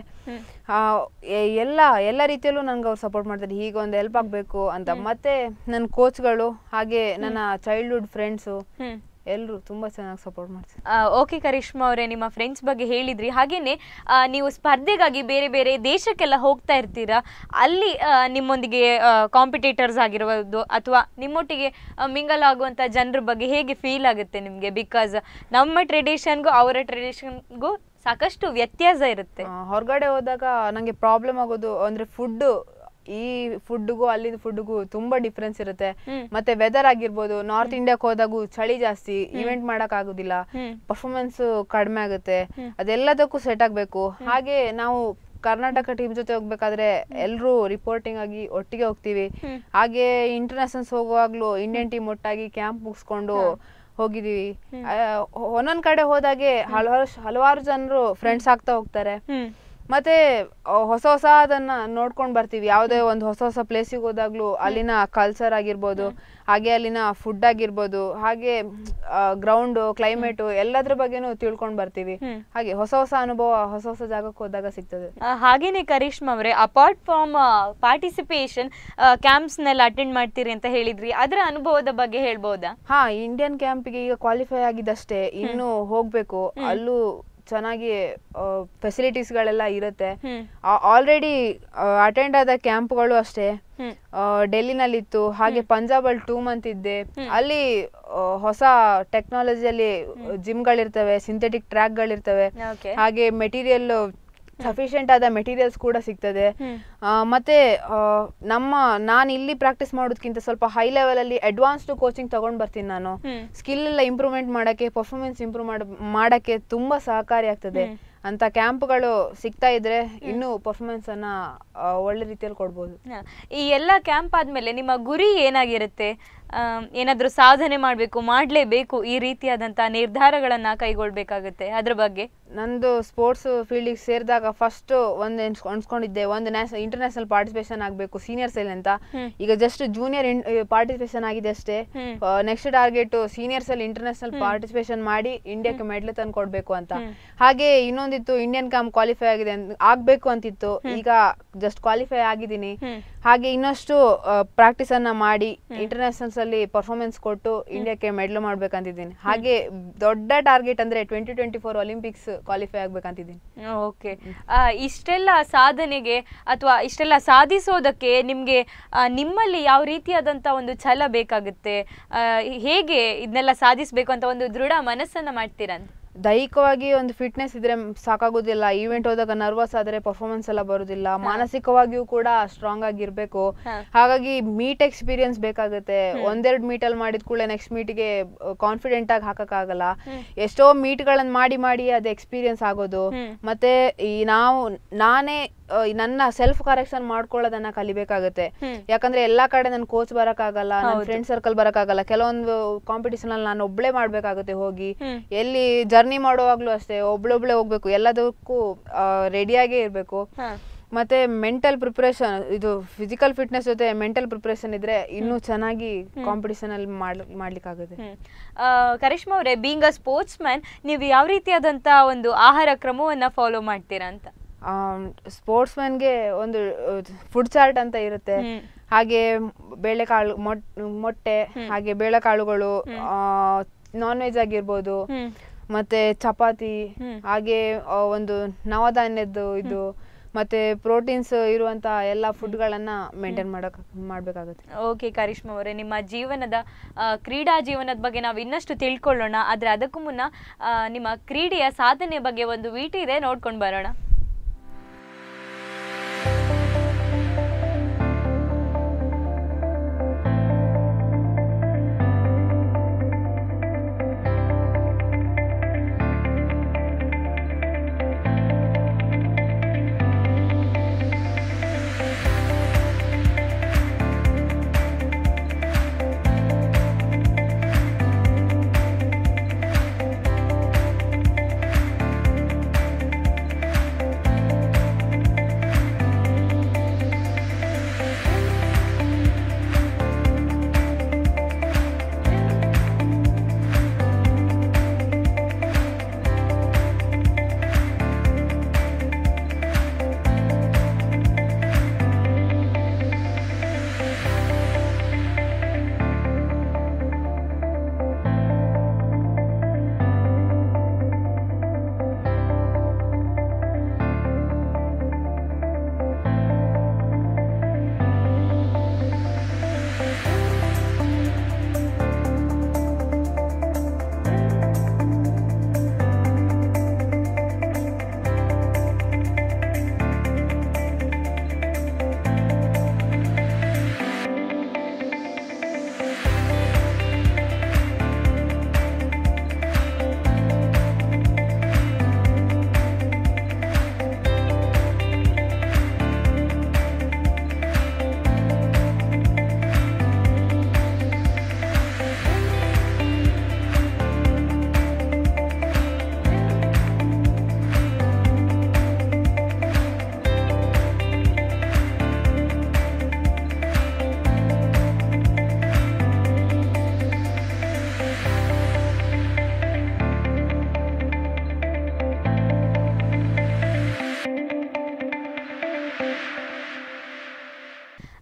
ಎಲ್ಲ ರೀತಿಯಲ್ಲೂ ನನಗೆ ಅವ್ರು ಸಪೋರ್ಟ್ ಮಾಡ್ತಾರೆ, ಹೀಗೆ ಒಂದು ಹೆಲ್ಪ್ ಆಗಬೇಕು ಅಂತ. ಮತ್ತೆ ನನ್ನ ಕೋಚ್ಗಳು ಹಾಗೆ ನನ್ನ ಚೈಲ್ಡ್ಹುಡ್ ಫ್ರೆಂಡ್ಸು ಎಲ್ಲರೂ ತುಂಬ ಚೆನ್ನಾಗಿ ಸಪೋರ್ಟ್ ಮಾಡ್ತಾರೆ. ಓಕೆ ಕರಿಷ್ಮಾ ಅವರೇ, ನಿಮ್ಮ ಫ್ರೆಂಡ್ಸ್ ಬಗ್ಗೆ ಹೇಳಿದ್ರಿ. ಹಾಗೇನೆ ನೀವು ಸ್ಪರ್ಧೆಗಾಗಿ ಬೇರೆ ಬೇರೆ ದೇಶಕ್ಕೆಲ್ಲ ಹೋಗ್ತಾ ಇರ್ತೀರಾ. ಅಲ್ಲಿ ನಿಮ್ಮೊಂದಿಗೆ ಕಾಂಪಿಟೇಟರ್ಸ್ ಆಗಿರ್ಬೋದು ಅಥವಾ ನಿಮ್ಮೊಟ್ಟಿಗೆ ಮಿಂಗಲ್ ಆಗುವಂಥ ಜನರ ಬಗ್ಗೆ ಹೇಗೆ ಫೀಲ್ ಆಗುತ್ತೆ ನಿಮಗೆ? ಬಿಕಾಸ್ ನಮ್ಮ ಟ್ರೆಡಿಷನ್ಗೂ ಅವರ ಟ್ರೆಡಿಷನ್ಗೂ ಸಾಕಷ್ಟು ವ್ಯತ್ಯಾಸ ಇರುತ್ತೆ. ಹೊರಗಡೆ ಹೋದಾಗ ನನಗೆ ಪ್ರಾಬ್ಲಮ್ ಆಗೋದು ಅಂದರೆ ಫುಡ್ಡು. ಈ ಫುಡ್ಗೂ ಅಲ್ಲಿನ ಫುಡ್ಗೂ ತುಂಬಾ ಡಿಫ್ರೆನ್ಸ್ ಇರುತ್ತೆ. ಮತ್ತೆ ವೆದರ್ ಆಗಿರ್ಬೋದು, ನಾರ್ತ್ ಇಂಡಿಯಾಕ್ ಹೋದಾಗೂ ಚಳಿ ಜಾಸ್ತಿ, ಇವೆಂಟ್ ಮಾಡಕ್ ಆಗುದಿಲ್ಲ, ಪರ್ಫಾರ್ಮೆನ್ಸ್ ಕಡಿಮೆ ಆಗುತ್ತೆ, ಅದೆಲ್ಲದಕ್ಕೂ ಸೆಟ್ ಆಗ್ಬೇಕು. ಹಾಗೆ ನಾವು ಕರ್ನಾಟಕ ಟೀಮ್ ಜೊತೆ ಹೋಗ್ಬೇಕಾದ್ರೆ ಎಲ್ಲರೂ ರಿಪೋರ್ಟಿಂಗ್ ಆಗಿ ಒಟ್ಟಿಗೆ ಹೋಗ್ತೀವಿ. ಹಾಗೆ ಇಂಟರ್ನ್ಯಾಷನಲ್ಸ್ ಹೋಗುವಾಗ್ಲೂ ಇಂಡಿಯನ್ ಟೀಮ್ ಒಟ್ಟಾಗಿ ಕ್ಯಾಂಪ್ ಮುಗಿಸ್ಕೊಂಡು ಹೋಗಿದೀವಿ. ಒಂದೊಂದ್ ಕಡೆ ಹೋದಾಗೆ ಹಲವಾರು ಜನರು ಫ್ರೆಂಡ್ಸ್ ಆಗ್ತಾ ಹೋಗ್ತಾರೆ. ಮತ್ತೆ ಹೊಸ ಅದನ್ನ ನೋಡ್ಕೊಂಡ್ ಬರ್ತೀವಿ. ಯಾವುದೇ ಒಂದು ಹೊಸ ಪ್ಲೇಸಿಗೆ ಹೋದಾಗ್ಲೂ ಅಲ್ಲಿನ ಕಲ್ಚರ್ ಆಗಿರ್ಬೋದು, ಹಾಗೆ ಅಲ್ಲಿನ ಫುಡ್ ಆಗಿರ್ಬೋದು, ಹಾಗೆ ಗ್ರೌಂಡ್ ಕ್ಲೈಮೇಟ್ ಎಲ್ಲದ್ರ ಬಗ್ಗೆನೂ ತಿಳ್ಕೊಂಡ್ ಬರ್ತೀವಿ. ಹಾಗೆ ಹೊಸ ಅನುಭವ ಹೊಸ ಜಾಗಕ್ಕೆ ಹೋದಾಗ ಸಿಗ್ತದೆ. ಹಾಗೇನೆ ಕರಿಷ್ಮಾ ಅವರೇ, ಅಪಾರ್ಟ್ ಫ್ರಮ್ ಪಾರ್ಟಿಸಿಪೇಷನ್ ಕ್ಯಾಂಪ್ಸ್ ನೆಲ್ಲ ಅಟೆಂಡ್ ಮಾಡ್ತೀರಿ ಅಂತ ಹೇಳಿದ್ರಿ, ಅದರ ಅನುಭವದ ಬಗ್ಗೆ ಹೇಳ್ಬೋದಾ? ಇಂಡಿಯನ್ ಕ್ಯಾಂಪಿಗೆ ಈಗ ಕ್ವಾಲಿಫೈ ಆಗಿದ್ದಷ್ಟೇ, ಇನ್ನು ಹೋಗ್ಬೇಕು. ಅಲ್ಲೂ ಚೆನ್ನಾಗಿ ಫೆಸಿಲಿಟೀಸ್ಗಳೆಲ್ಲ ಇರುತ್ತೆ. ಆಲ್ರೆಡಿ ಅಟೆಂಡ್ ಆದ ಕ್ಯಾಂಪ್ಗಳು ಅಷ್ಟೇ ಡೆಲ್ಲಿನಲ್ಲಿತ್ತು. ಹಾಗೆ ಪಂಜಾಬಲ್ಲಿ 2 ಮಂತ್ ಇದ್ದೆ. ಅಲ್ಲಿ ಹೊಸ ಟೆಕ್ನಾಲಜಿಯಲ್ಲಿ ಜಿಮ್ಗಳಿರ್ತವೆ, ಸಿಂಥೆಟಿಕ್ ಟ್ರ್ಯಾಕ್ಗಳಿರ್ತವೆ, ಹಾಗೆ ಮೆಟೀರಿಯಲ್ ಸಫಿಷಿಯೆಂಟ್ ಆದ ಮೆಟೀರಿಯಲ್ಸ್ ಕೂಡ ಸಿಗ್ತದೆ. ಮತ್ತೆ ನಾನು ಇಲ್ಲಿ ಪ್ರಾಕ್ಟೀಸ್ ಮಾಡೋದಕ್ಕಿಂತ ಸ್ವಲ್ಪ ಹೈ ಲೆವೆಲ್ ಅಲ್ಲಿ ಅಡ್ವಾನ್ಸ್ಡ್ ಕೋಚಿಂಗ್ ತಗೊಂಡ್ ಬರ್ತೀನಿ. ನಾನು ಸ್ಕಿಲ್ ಎಲ್ಲ ಇಂಪ್ರೂವ್ಮೆಂಟ್ ಮಾಡಕ್ಕೆ, ಪರ್ಫಾರ್ಮೆನ್ಸ್ ಇಂಪ್ರೂವ್ ಮಾಡಕ್ಕೆ ತುಂಬಾ ಸಹಕಾರಿ ಆಗ್ತದೆ. ಅಂತ ಕ್ಯಾಂಪ್ಗಳು ಸಿಗ್ತಾ ಇದ್ರೆ ಇನ್ನೂ ಪರ್ಫಾರ್ಮೆನ್ಸ್ ಅನ್ನ ಒಳ್ಳೆ ರೀತಿಯಲ್ಲಿ ಕೊಡ್ಬೋದು. ಈ ಎಲ್ಲ ಕ್ಯಾಂಪ್ ಆದ್ಮೇಲೆ ನಿಮ್ಮ ಗುರಿ ಏನಾಗಿರುತ್ತೆ? ಏನಾದ್ರೂ ಸಾಧನೆ ಮಾಡ್ಲೇಬೇಕು ಈ ರೀತಿಯಾದಂತ ನಿರ್ಧಾರಗಳನ್ನ ಕೈಗೊಳ್ಬೇಕಾಗುತ್ತೆ, ಅದ್ರ ಬಗ್ಗೆ? ನಂದು ಸ್ಪೋರ್ಟ್ಸ್ ಫೀಲ್ಡಿಗೆ ಸೇರಿದಾಗ ಫಸ್ಟ್ ಅನ್ಸ್ಕೊಂಡಿದ್ದೆ, ಒಂದು ಇಂಟರ್ನ್ಯಾಷನಲ್ ಪಾರ್ಟಿಸಿಪೇಷನ್ ಆಗ್ಬೇಕು ಸೀನಿಯರ್ಸ್ ಅಲ್ಲಿ ಅಂತ. ಈಗ ಜಸ್ಟ್ ಜೂನಿಯರ್ ಪಾರ್ಟಿಸಿಪೇಷನ್ ಆಗಿದೆ ಅಷ್ಟೇ. ನೆಕ್ಸ್ಟ್ ಟಾರ್ಗೆಟ್ ಸೀನಿಯರ್ಸ್ ಅಲ್ಲಿ ಇಂಟರ್ನ್ಯಾಷನಲ್ ಪಾರ್ಟಿಸಿಪೇಷನ್ ಮಾಡಿ ಇಂಡಿಯಾಕ್ಕೆ ಮೆಡಲ್ ತಂದು ಕೊಡ್ಬೇಕು ಅಂತ. ಹಾಗೆ ಇನ್ನೊಂದಿತ್ತು, ಇಂಡಿಯನ್ ಕ್ಯಾಂಪ್ ಕ್ವಾಲಿಫೈ ಆಗ್ಬೇಕು ಅಂತಿತ್ತು. ಈಗ ಜಸ್ಟ್ ಕ್ವಾಲಿಫೈ ಆಗಿದ್ದೀನಿ. ಹಾಗೆ ಇನ್ನಷ್ಟು ಪ್ರಾಕ್ಟೀಸ್ ಅನ್ನ ಮಾಡಿ ಇಂಟರ್ನ್ಯಾಷನಲ್ಸ್ ಅಲ್ಲಿ ಪರ್ಫಾರ್ಮೆನ್ಸ್ ಕೊಟ್ಟು ಇಂಡಿಯಾಕ್ಕೆ ಮೆಡಲ್ ಮಾಡ್ಬೇಕಂತಿದ್ದೀನಿ. ಹಾಗೆ ದೊಡ್ಡ ಟಾರ್ಗೆಟ್ ಅಂದ್ರೆ 2024 ಒಲಿಂಪಿಕ್ಸ್ ಕ್ವಾಲಿಫೈ ಆಗ್ಬೇಕಂತಿದ್ದೀನಿ. ಓಕೆ, ಇಷ್ಟೆಲ್ಲ ಸಾಧನೆಗೆ ಅಥವಾ ಇಷ್ಟೆಲ್ಲ ಸಾಧಿಸೋದಕ್ಕೆ ನಿಮ್ಗೆ ನಿಮ್ಮಲ್ಲಿ ಯಾವ ರೀತಿಯಾದಂತ ಒಂದು ಛಲ ಬೇಕಾಗುತ್ತೆ? ಹೇಗೆ ಇದನ್ನೆಲ್ಲ ಸಾಧಿಸಬೇಕು ಅಂತ ಒಂದು ದೃಢ ಮನಸ್ಸನ್ನ ಮಾಡ್ತೀರಾ? ದೈಹಿಕವಾಗಿ ಒಂದು ಫಿಟ್ನೆಸ್ ಇದ್ರೆ ಸಾಕಾಗೋದಿಲ್ಲ. ಈವೆಂಟ್ ಹೋದಾಗ ನರ್ವಸ್ ಆದ್ರೆ ಪರ್ಫಾರ್ಮೆನ್ಸ್ ಎಲ್ಲ ಬರುದಿಲ್ಲ. ಮಾನಸಿಕವಾಗಿಯೂ ಕೂಡ ಸ್ಟ್ರಾಂಗ್ ಆಗಿರ್ಬೇಕು. ಹಾಗಾಗಿ ಮೀಟ್ ಎಕ್ಸ್ಪೀರಿಯನ್ಸ್ ಬೇಕಾಗುತ್ತೆ. 1-2 ಮೀಟಲ್ಲಿ ಮಾಡಿದ ಕೂಡಲೇ ನೆಕ್ಸ್ಟ್ ಮೀಟ್ಗೆ ಕಾನ್ಫಿಡೆಂಟ್ ಆಗಿ ಹಾಕಕ್ಕಾಗಲ್ಲ. ಎಷ್ಟೋ ಮೀಟ್ಗಳನ್ನ ಮಾಡಿ ಅದು ಎಕ್ಸ್ಪೀರಿಯನ್ಸ್ ಆಗೋದು. ಮತ್ತೆ ನಾನೇ ನನ್ನ ಸೆಲ್ಫ್ ಕರೆಕ್ಷನ್ ಮಾಡ್ಕೊಳ್ಳೋದನ್ನ ಕಲಿಬೇಕಾಗುತ್ತೆ. ಯಾಕಂದ್ರೆ ಎಲ್ಲಾ ಕಡೆ ನನ್ ಕೋಚ್ ಬರಕ್ಕಾಗಲ್ಲ, ನನ್ನ ಫ್ರೆಂಡ್ ಸರ್ಕಲ್ ಬರಕ್ಕಾಗಲ್ಲ. ಕೆಲವೊಂದು ಕಾಂಪಿಟಿಷನ್ ಅಲ್ಲಿ ನಾನು ಒಬ್ಳೆ ಮಾಡ್ಬೇಕಾಗುತ್ತೆ ಹೋಗಿ. ಎಲ್ಲಿ ಜರ್ನಿ ಮಾಡುವಾಗ್ಲೂ ಅಷ್ಟೇ ಒಬ್ಳೊಬ್ಳೆ ಹೋಗ್ಬೇಕು, ಎಲ್ಲದಕ್ಕೂ ರೆಡಿಯಾಗೇ ಇರ್ಬೇಕು. ಮತ್ತೆ ಮೆಂಟಲ್ ಪ್ರಿಪರೇಷನ್, ಇದು ಫಿಸಿಕಲ್ ಫಿಟ್ನೆಸ್ ಜೊತೆ ಮೆಂಟಲ್ ಪ್ರಿಪರೇಷನ್ ಇದ್ರೆ ಇನ್ನೂ ಚೆನ್ನಾಗಿ ಕಾಂಪಿಟಿಷನ್ ಅಲ್ಲಿ ಮಾಡ್ಲಿಕ್ಕಾಗುತ್ತೆ. ಕರಿಷ್ಮಾ ಅವರೇ, ಬೀಯಿಂಗ್ ಅ ಸ್ಪೋರ್ಟ್ಸ್ ಮ್ಯಾನ್, ನೀವು ಯಾವ ರೀತಿಯಾದಂತ ಒಂದು ಆಹಾರ ಕ್ರಮವನ್ನ ಫಾಲೋ ಮಾಡ್ತೀರಾ ಅಂತ? ಸ್ಪೋರ್ಟ್ಸ್ ಮ್ಯಾನ್ಗೆ ಒಂದು ಫುಡ್ ಚಾರ್ಟ್ ಅಂತ ಇರುತ್ತೆ. ಹಾಗೆ ಬೇಳೆಕಾಳು, ಮೊಟ್ಟೆ, ಹಾಗೆ ಬೇಳೆಕಾಳುಗಳು, ನಾನ್ ವೆಜ್ ಆಗಿರ್ಬೋದು, ಮತ್ತೆ ಚಪಾತಿ, ಹಾಗೆ ಒಂದು ನವಧಾನ್ಯದ್ದು ಇದು, ಮತ್ತೆ ಪ್ರೋಟೀನ್ಸ್ ಇರುವಂತ ಎಲ್ಲ ಫುಡ್ಗಳನ್ನ ಮೇಂಟೈನ್ ಮಾಡ್ಬೇಕಾಗುತ್ತೆ. ಓಕೆ ಕರಿಷ್ಮಾ ಅವರೇ, ನಿಮ್ಮ ಜೀವನದ ಕ್ರೀಡಾ ಜೀವನದ ಬಗ್ಗೆ ನಾವು ಇನ್ನಷ್ಟು ತಿಳ್ಕೊಳ್ಳೋಣ. ಆದ್ರೆ ಅದಕ್ಕೂ ಮುನ್ನ ನಿಮ್ಮ ಕ್ರೀಡೆಯ ಸಾಧನೆ ಬಗ್ಗೆ ಒಂದು ವಿಡಿಯೋ ಇದೆ, ನೋಡ್ಕೊಂಡು ಬರೋಣ.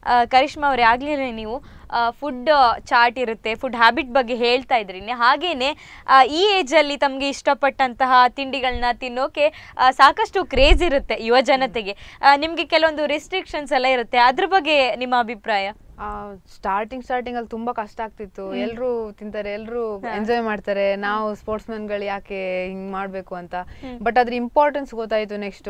ಕರಿಷ್ಮಾ ಅವರೇ, ಆಗ್ಲೇ ನೀವು ಫುಡ್ ಚಾರ್ಟ್ ಇರುತ್ತೆ, ಫುಡ್ ಹ್ಯಾಬಿಟ್ ಬಗ್ಗೆ ಹೇಳ್ತಾ ಇದ್ರಿ. ಹಾಗೇನೆ ಈ ಏಜಲ್ಲಿ ತಮಗೆ ಇಷ್ಟಪಟ್ಟಂತಹ ತಿಂಡಿಗಳನ್ನ ತಿನ್ನೋಕೆ ಸಾಕಷ್ಟು ಕ್ರೇಜ್ ಇರುತ್ತೆ ಯುವ ಜನತೆಗೆ. ನಿಮಗೆ ಕೆಲವೊಂದು ರೆಸ್ಟ್ರಿಕ್ಷನ್ಸ್ ಎಲ್ಲ ಇರುತ್ತೆ, ಅದ್ರ ಬಗ್ಗೆ ನಿಮ್ಮ ಅಭಿಪ್ರಾಯ? ಸ್ಟಾರ್ಟಿಂಗ್ ಅಲ್ಲಿ ತುಂಬಾ ಕಷ್ಟ ಆಗ್ತಿತ್ತು. ಎಲ್ರು ತಿಂತಾರೆ, ಎಲ್ರು ಎಂಜಾಯ್ ಮಾಡ್ತಾರೆ, ನಾವು ಸ್ಪೋರ್ಟ್ಸ್ ಮ್ಯಾನ್ಗಳು ಯಾಕೆ ಹಿಂಗ್ ಮಾಡ್ಬೇಕು ಅಂತ. ಬಟ್ ಅದ್ರ ಇಂಪಾರ್ಟೆನ್ಸ್ ಗೊತ್ತಾಯ್ತು. ನೆಕ್ಸ್ಟ್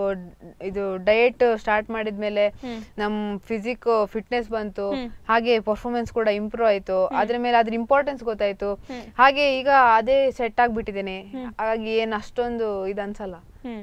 ಇದು ಡಯಟ್ ಸ್ಟಾರ್ಟ್ ಮಾಡಿದ್ಮೇಲೆ ನಮ್ ಫಿಟ್ನೆಸ್ ಬಂತು, ಹಾಗೆ ಪರ್ಫಾರ್ಮೆನ್ಸ್ ಕೂಡ ಇಂಪ್ರೂವ್ ಆಯ್ತು. ಅದ್ರ ಮೇಲೆ ಅದ್ರ ಇಂಪಾರ್ಟೆನ್ಸ್ ಗೊತ್ತಾಯ್ತು. ಹಾಗೆ ಈಗ ಅದೇ ಸೆಟ್ ಆಗ್ಬಿಟ್ಟಿದ್ದೇನೆ. ಹಾಗಾಗಿ ಏನ್ ಅಷ್ಟೊಂದು ಇದನ್ಸಲ್ಲ.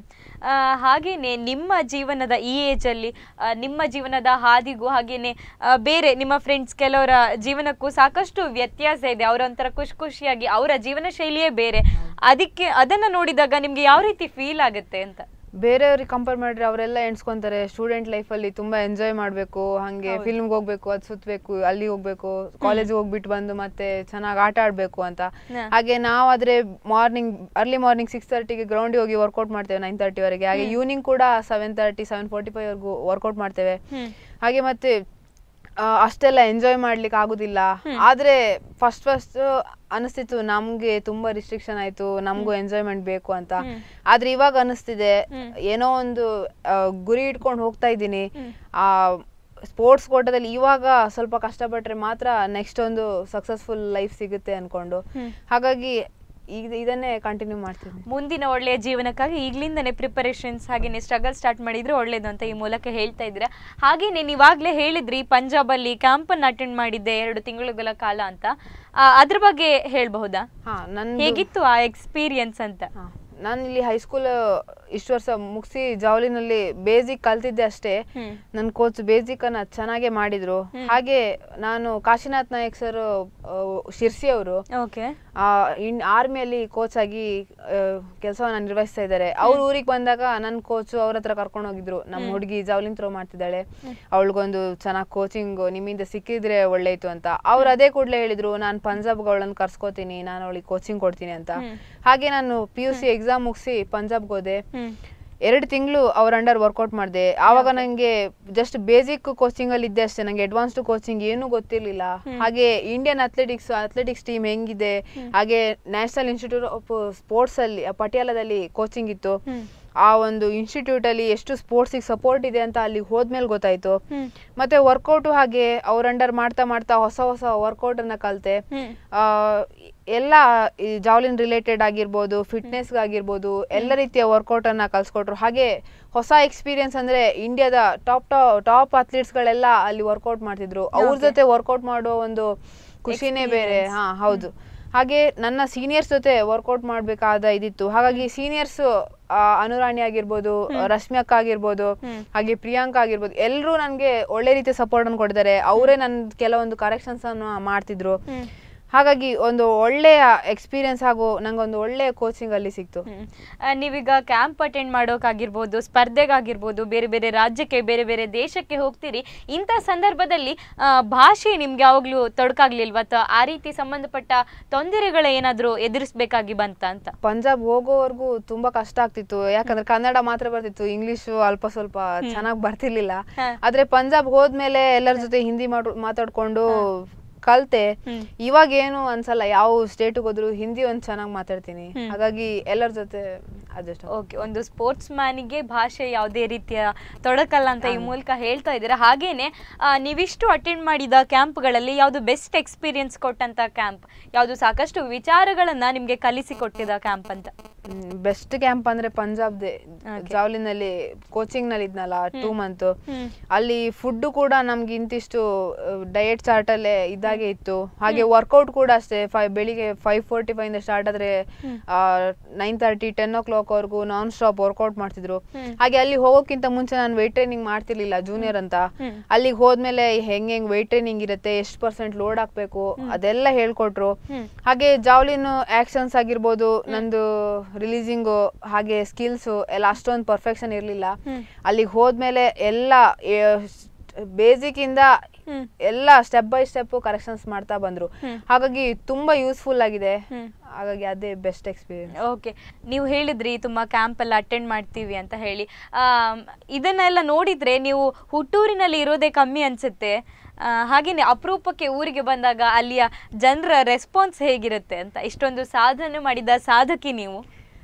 ಹಾಗೇನೆ ನಿಮ್ಮ ಜೀವನದ ಈ ಏಜಲ್ಲಿ ನಿಮ್ಮ ಜೀವನದ ಹಾದಿಗೂ ಹಾಗೇನೆ ಬೇರೆ ನಿಮ್ಮ ಫ್ರೆಂಡ್ಸ್ ಕೆಲವರ ಜೀವನಕ್ಕೂ ಸಾಕಷ್ಟು ವ್ಯತ್ಯಾಸ ಇದೆ. ಅವರೊಂಥರ ಖುಷಿಯಾಗಿ ಅವರ ಜೀವನ ಶೈಲಿಯೇ ಬೇರೆ. ಅದನ್ನ ನೋಡಿದಾಗ ನಿಮ್ಗೆ ಯಾವ ರೀತಿ ಫೀಲ್ ಆಗುತ್ತೆ ಅಂತ? ಬೇರೆಯವ್ರಿಗೆ ಕಂಪೇರ್ ಮಾಡಿದ್ರೆ ಅವರೆಲ್ಲ ಎಣ್ಸ್ಕೊಂತಾರೆ ಸ್ಟೂಡೆಂಟ್ ಲೈಫಲ್ಲಿ ತುಂಬಾ ಎಂಜಾಯ್ ಮಾಡ್ಬೇಕು, ಹಂಗೆ ಫಿಲ್ಮ್ಗೆ ಹೋಗ್ಬೇಕು, ಅದು ಸುತ್ತಬೇಕು, ಅಲ್ಲಿ ಹೋಗ್ಬೇಕು, ಕಾಲೇಜಿಗೆ ಹೋಗ್ಬಿಟ್ಟು ಬಂದು ಮತ್ತೆ ಚೆನ್ನಾಗಿ ಆಟ ಆಡ್ಬೇಕು ಅಂತ. ಹಾಗೆ ನಾವಾದ್ರೆ ಅರ್ಲಿ ಮಾರ್ನಿಂಗ್ 6:30ಗೆ ಗ್ರೌಂಡಿಗೆ ಹೋಗಿ ವರ್ಕೌಟ್ ಮಾಡ್ತೇವೆ 9:30ವರೆಗೆ. ಹಾಗೆ ಈವ್ನಿಂಗ್ ಕೂಡ 7:30 7:45 ವರೆಗೂ ವರ್ಕೌಟ್ ಮಾಡ್ತೇವೆ. ಹಾಗೆ ಮತ್ತೆ ಅಷ್ಟೆಲ್ಲ ಎಂಜಾಯ್ ಮಾಡ್ಲಿಕ್ಕೆ ಆಗುದಿಲ್ಲ. ಆದ್ರೆ ಫಸ್ಟ್ ಅನಿಸ್ತಿತ್ತು ನಮ್ಗೆ ತುಂಬಾ ರಿಸ್ಟ್ರಿಕ್ಷನ್ ಆಯ್ತು, ನಮ್ಗೂ ಎಂಜಾಯ್ಮೆಂಟ್ ಬೇಕು ಅಂತ. ಆದ್ರೆ ಇವಾಗ ಅನಿಸ್ತಿದೆ ಏನೋ ಒಂದು ಗುರಿ ಇಟ್ಕೊಂಡು ಹೋಗ್ತಾ ಇದ್ದೀನಿ. ಸ್ಪೋರ್ಟ್ಸ್ ಕೋಟದಲ್ಲಿ ಇವಾಗ ಸ್ವಲ್ಪ ಕಷ್ಟಪಟ್ರೆ ಮಾತ್ರ ನೆಕ್ಸ್ಟ್ ಒಂದು ಸಕ್ಸಸ್ಫುಲ್ ಲೈಫ್ ಸಿಗುತ್ತೆ ಅನ್ಕೊಂಡು, ಹಾಗಾಗಿ ಈಗ ಇದನ್ನೇ ಕಂಟಿನ್ಯೂ ಮಾಡ್ತೀನಿ. ಮುಂದಿನ ಒಳ್ಳೆಯ ಜೀವನಕ್ಕಾಗಿ ಈಗಲಿಂದನೇ ಪ್ರಿಪರೇಷನ್ಸ್ ಹಾಗೇನೆ ಸ್ಟ್ರಗಲ್ ಸ್ಟಾರ್ಟ್ ಮಾಡಿದ್ರೆ ಒಳ್ಳೇದು ಅಂತ ಈ ಮೂಲಕ ಹೇಳ್ತಾ ಇದ್ದೀರಾ. ಹಾಗೇನೆ ನೀವಾಗಲೇ ಹೇಳಿದ್ರಿ ಪಂಜಾಬಲ್ಲಿ ಕ್ಯಾಂಪನ್ನು ಅಟೆಂಡ್ ಮಾಡಿದ್ದೆ 2 ತಿಂಗಳುಗಳ ಕಾಲ ಅಂತ. ಅದ್ರ ಬಗ್ಗೆ ಹೇಳ್ಬಹುದಾ? ಹೇಗಿತ್ತು ಆ ಎಕ್ಸ್ಪೀರಿಯನ್ಸ್ ಅಂತ? ನಾನು ಇಲ್ಲಿ ಹೈಸ್ಕೂಲ್ ಇಷ್ಟು ವರ್ಷ ಮುಗಿಸಿ ಜಾವ್ಲಿನಲ್ಲಿ ಬೇಸಿಕ್ ಕಲ್ತಿದ್ದೆ ಅಷ್ಟೇ. ನನ್ನ ಕೋಚ್ ಬೇಸಿಕ್ ಅನ್ನ ಚೆನ್ನಾಗೆ ಮಾಡಿದ್ರು. ಹಾಗೆ ನಾನು ಕಾಶಿನಾಥ್ ನಾಯಕ್ ಸರ್ ಶಿರ್ಸಿ ಅವರು ಆರ್ಮಿಯಲ್ಲಿ ಕೋಚ್ ಆಗಿ ಕೆಲಸವನ್ನ ನಿರ್ವಹಿಸ್ತಾ ಇದ್ದಾರೆ. ಅವ್ರ ಊರಿಗೆ ಬಂದಾಗ ನನ್ನ ಕೋಚ್ ಅವ್ರ ಹತ್ರ ಕರ್ಕೊಂಡು ಹೋಗಿದ್ರು. ನಮ್ಮ ಹುಡುಗಿ ಜಾವ್ಲಿನ್ ಥ್ರೋ ಮಾಡ್ತಿದ್ದಾಳೆ, ಅವಳಿಗೊಂದು ಚೆನ್ನಾಗಿ ಕೋಚಿಂಗ್ ನಿಮ್ಮಿಂದ ಸಿಕ್ಕಿದ್ರೆ ಒಳ್ಳೇಯ್ತು ಅಂತ. ಅವ್ರು ಅದೇ ಕೂಡಲೇ ಹೇಳಿದ್ರು, ನಾನು ಪಂಜಾಬ್ಗೆ ಅವಳನ್ನು ಕರ್ಸ್ಕೋತೀನಿ, ನಾನು ಅವಳಿಗೆ ಕೋಚಿಂಗ್ ಕೊಡ್ತೀನಿ ಅಂತ. ಹಾಗೆ ನಾನು PUC ಎಕ್ಸಾಮ್ ಮುಗಿಸಿ ಪಂಜಾಬ್ಗೆ ಹೋದೆ. 2 ತಿಂಗಳು ಅವ್ರ ಅಂಡರ್ ವರ್ಕೌಟ್ ಮಾಡಿದೆ. ಆವಾಗ ನಂಗೆ ಜಸ್ಟ್ ಬೇಸಿಕ್ ಕೋಚಿಂಗ್ ಅಲ್ಲಿ ಇದ್ದೆ ಅಷ್ಟೇ, ನಂಗೆ ಅಡ್ವಾನ್ಸ್ಡ್ ಕೋಚಿಂಗ್ ಏನೂ ಗೊತ್ತಿರ್ಲಿಲ್ಲ. ಹಾಗೆ ಇಂಡಿಯನ್ ಅಥ್ಲೆಟಿಕ್ಸ್ ಟೀಮ್ ಹೆಂಗಿದೆ, ಹಾಗೆ ನ್ಯಾಷನಲ್ ಇನ್ಸ್ಟಿಟ್ಯೂಟ್ ಆಫ್ ಸ್ಪೋರ್ಟ್ಸ್ ಅಲ್ಲಿ ಪಟಿಯಾಲದಲ್ಲಿ ಕೋಚಿಂಗ್ ಇತ್ತು. ಆ ಒಂದು ಇನ್ಸ್ಟಿಟ್ಯೂಟ್ ಅಲ್ಲಿ ಎಷ್ಟು ಸ್ಪೋರ್ಟ್ಸ್ ಸಪೋರ್ಟ್ ಇದೆ ಅಂತ ಅಲ್ಲಿ ಹೋದ್ಮೇಲೆ ಗೊತ್ತಾಯ್ತು. ಮತ್ತೆ ವರ್ಕೌಟ್ ಹಾಗೆ ಅವ್ರ ಅಂಡರ್ ಮಾಡ್ತಾ ಹೊಸ ವರ್ಕೌಟ್ ಅನ್ನ ಕಲಿತೆ. ಎಲ್ಲ ಜಾವ್ಲಿನ್ ರಿಲೇಟೆಡ್ ಆಗಿರ್ಬೋದು, ಫಿಟ್ನೆಸ್ ಆಗಿರ್ಬೋದು, ಎಲ್ಲ ರೀತಿಯ ವರ್ಕೌಟ್ ಅನ್ನ ಕಲ್ಸ್ಕೊಟ್ರು. ಹಾಗೆ ಹೊಸ ಎಕ್ಸ್ಪೀರಿಯನ್ಸ್ ಅಂದ್ರೆ ಇಂಡಿಯಾದ ಟಾಪ್ ಅಥ್ಲೀಟ್ಸ್ ಗಳೆಲ್ಲ ಅಲ್ಲಿ ವರ್ಕೌಟ್ ಮಾಡ್ತಿದ್ರು. ಅವ್ರ ಜೊತೆ ವರ್ಕೌಟ್ ಮಾಡೋ ಒಂದು ಖುಷಿನೇ ಬೇರೆ. ಹೌದು. ಹಾಗೆ ನನ್ನ ಸೀನಿಯರ್ಸ್ ಜೊತೆ ವರ್ಕೌಟ್ ಮಾಡ್ಬೇಕಾದ ಇದಿತ್ತು. ಹಾಗಾಗಿ ಸೀನಿಯರ್ಸ್ ಅನುರಾಣಿ ಆಗಿರ್ಬೋದು, ರಶ್ಮಿಯಕ್ಕ ಆಗಿರ್ಬೋದು, ಹಾಗೆ ಪ್ರಿಯಾಂಕಾ ಆಗಿರ್ಬೋದು, ಎಲ್ಲರೂ ನನ್ಗೆ ಒಳ್ಳೆ ರೀತಿಯ ಸಪೋರ್ಟ್ ಅನ್ನು ಕೊಟ್ಟಿದ್ದಾರೆ. ಅವರೇ ನನ್ ಕೆಲವೊಂದು ಕರೆಕ್ಷನ್ಸ್ ಅನ್ನು ಮಾಡ್ತಿದ್ರು. ಹಾಗಾಗಿ ಒಂದು ಒಳ್ಳೆಯ ಎಕ್ಸ್ಪೀರಿಯನ್ಸ್ ಹಾಗೂ ನಂಗೊಂದು ಒಳ್ಳೆಯ ಕೋಚಿಂಗ್ ಅಲ್ಲಿ ಸಿಕ್ತು. ನೀವೀಗ ಕ್ಯಾಂಪ್ ಅಟೆಂಡ್ ಮಾಡೋಕ್ಕಾಗಿರ್ಬೋದು, ಸ್ಪರ್ಧೆಗಾಗಿರ್ಬೋದು, ಬೇರೆ ಬೇರೆ ರಾಜ್ಯಕ್ಕೆ, ಬೇರೆ ಬೇರೆ ದೇಶಕ್ಕೆ ಹೋಗ್ತೀರಿ. ಇಂಥ ಸಂದರ್ಭದಲ್ಲಿ ಭಾಷೆ ನಿಮ್ಗೆ ಯಾವಾಗ್ಲೂ ತೊಡಕಾಗ್ಲಿಲ್ವಾ? ಅಥವಾ ಆ ರೀತಿ ಸಂಬಂಧಪಟ್ಟ ತೊಂದರೆಗಳ ಏನಾದ್ರು ಎದುರಿಸಬೇಕಾಗಿ ಬಂತ ಅಂತ? ಪಂಜಾಬ್ ಹೋಗೋವರೆಗೂ ತುಂಬಾ ಕಷ್ಟ ಆಗ್ತಿತ್ತು. ಯಾಕಂದ್ರೆ ಕನ್ನಡ ಮಾತ್ರ ಬರ್ತಿತ್ತು, ಇಂಗ್ಲಿಷು ಅಲ್ಪ ಸ್ವಲ್ಪ ಚೆನ್ನಾಗಿ ಬರ್ತಿರ್ಲಿಲ್ಲ. ಆದ್ರೆ ಪಂಜಾಬ್ ಹೋದ್ಮೇಲೆ ಎಲ್ಲರ ಜೊತೆ ಹಿಂದಿ ಮಾತಾಡ್ಕೊಂಡು ಕಲ್ತೆ. ಇವಾಗ ಏನು ಅನ್ಸಲ್ಲ, ಯಾವ ಸ್ಟೇಟ್ ಹೋದ್ರು ಹಿಂದಿ ಒಂದ್ ಚೆನ್ನಾಗಿ ಮಾತಾಡ್ತೀನಿ. ಹಾಗಾಗಿ ಎಲ್ಲರ ಜೊತೆ ಅಡ್ಜಸ್ಟ್. ಓಕೆ, ಒಂದು ಸ್ಪೋರ್ಟ್ಸ್ ಮ್ಯಾನಿಗೆ ಭಾಷೆ ಯಾವುದೇ ರೀತಿಯ ತೊಡಕಲ್ಲ ಅಂತ ಈ ಮೂಲಕ ಹೇಳ್ತಾ ಇದ್ದೀರಾ. ಹಾಗೇನೆ ನೀವಿಷ್ಟು ಅಟೆಂಡ್ ಮಾಡಿದ ಕ್ಯಾಂಪ್ಗಳಲ್ಲಿ ಯಾವುದು ಬೆಸ್ಟ್ ಎಕ್ಸ್ಪೀರಿಯನ್ಸ್ ಕೊಟ್ಟಂತ ಕ್ಯಾಂಪ್ ಯಾವುದು, ಸಾಕಷ್ಟು ವಿಚಾರಗಳನ್ನ ನಿಮ್ಗೆ ಕಲಿಸಿ ಕೊಟ್ಟಿದ ಕ್ಯಾಂಪ್ ಅಂತ? ಬೆಸ್ಟ್ ಕ್ಯಾಂಪ್ ಅಂದ್ರೆ ಪಂಜಾಬ್ದೆ ಜಾವ್ಲಿನ್ ಅಲ್ಲಿ ಕೋಚಿಂಗ್ ನಲ್ಲಿ ಇದ್ನಲ್ಲ 2 ಮಂತ್. ಅಲ್ಲಿ ಫುಡ್ ಕೂಡ ನಮ್ಗೆ ಇಂತಿಷ್ಟು ಡಯಟ್ ಚಾರ್ಟ್ ಅಲ್ಲೇ ಇದ್ದಾಗೆ ಇತ್ತು. ಹಾಗೆ ವರ್ಕೌಟ್ ಕೂಡ ಅಷ್ಟೇ, ಬೆಳಿಗ್ಗೆ 5:45 ಇಂದ ಸ್ಟಾರ್ಟ್ ಆದ್ರೆ 9:30 10 o'clock ವರ್ಗೂ ನಾನ್ ಸ್ಟಾಪ್ ವರ್ಕೌಟ್ ಮಾಡ್ತಿದ್ರು. ಹಾಗೆ ಅಲ್ಲಿ ಹೋಗೋಕ್ಕಿಂತ ಮುಂಚೆ ನಾನು ವೇಟ್ ಟ್ರೈನಿಂಗ್ ಮಾಡ್ತಿರ್ಲಿಲ್ಲ, ಜೂನಿಯರ್ ಅಂತ. ಅಲ್ಲಿಗೆ ಹೋದ್ಮೇಲೆ ಹೆಂಗ್ ವೇಟ್ ಟ್ರೈನಿಂಗ್ ಇರುತ್ತೆ, ಎಷ್ಟು % ಲೋಡ್ ಹಾಕ್ಬೇಕು ಅದೆಲ್ಲ ಹೇಳ್ಕೊಟ್ರು. ಹಾಗೆ ಜಾವ್ಲಿನ್ ಆಕ್ಷನ್ಸ್ ಆಗಿರ್ಬೋದು, ನಂದು ರಿಲೀಸಿಂಗು ಹಾಗೆ ಸ್ಕಿಲ್ಸ್ ಎಲ್ಲ ಅಷ್ಟೊಂದು ಪರ್ಫೆಕ್ಷನ್ ಇರ್ಲಿಲ್ಲ. ಅಲ್ಲಿಗೆ ಹೋದ್ಮೇಲೆ ಎಲ್ಲ ಬೇಸಿಕ್ ಇಂದ ಎಲ್ಲ ಸ್ಟೆಪ್ ಬೈ ಸ್ಟೆಪ್ ಕರೆಕ್ಷನ್ಸ್ ಮಾಡ್ತಾ ಬಂದ್ರು. ಹಾಗಾಗಿ ತುಂಬಾ ಯೂಸ್ಫುಲ್ ಆಗಿದೆ. ಹಾಗಾಗಿ ಅದೇ ಬೆಸ್ಟ್ ಎಕ್ಸ್ಪೀರಿಯನ್ಸ್. ಓಕೆ, ನೀವು ಹೇಳಿದ್ರಿ ತುಂಬ ಕ್ಯಾಂಪೆಲ್ಲ ಅಟೆಂಡ್ ಮಾಡ್ತೀವಿ ಅಂತ ಹೇಳಿ. ಇದನ್ನೆಲ್ಲ ನೋಡಿದರೆ ನೀವು ಹುಟ್ಟೂರಿನಲ್ಲಿ ಇರೋದೇ ಕಮ್ಮಿ ಅನಿಸುತ್ತೆ. ಹಾಗೆಯೇ ಅಪರೂಪಕ್ಕೆ ಊರಿಗೆ ಬಂದಾಗ ಅಲ್ಲಿಯ ಜನರ ರೆಸ್ಪಾನ್ಸ್ ಹೇಗಿರುತ್ತೆ ಅಂತ, ಇಷ್ಟೊಂದು ಸಾಧನೆ ಮಾಡಿದ ಸಾಧಕಿ ನೀವು.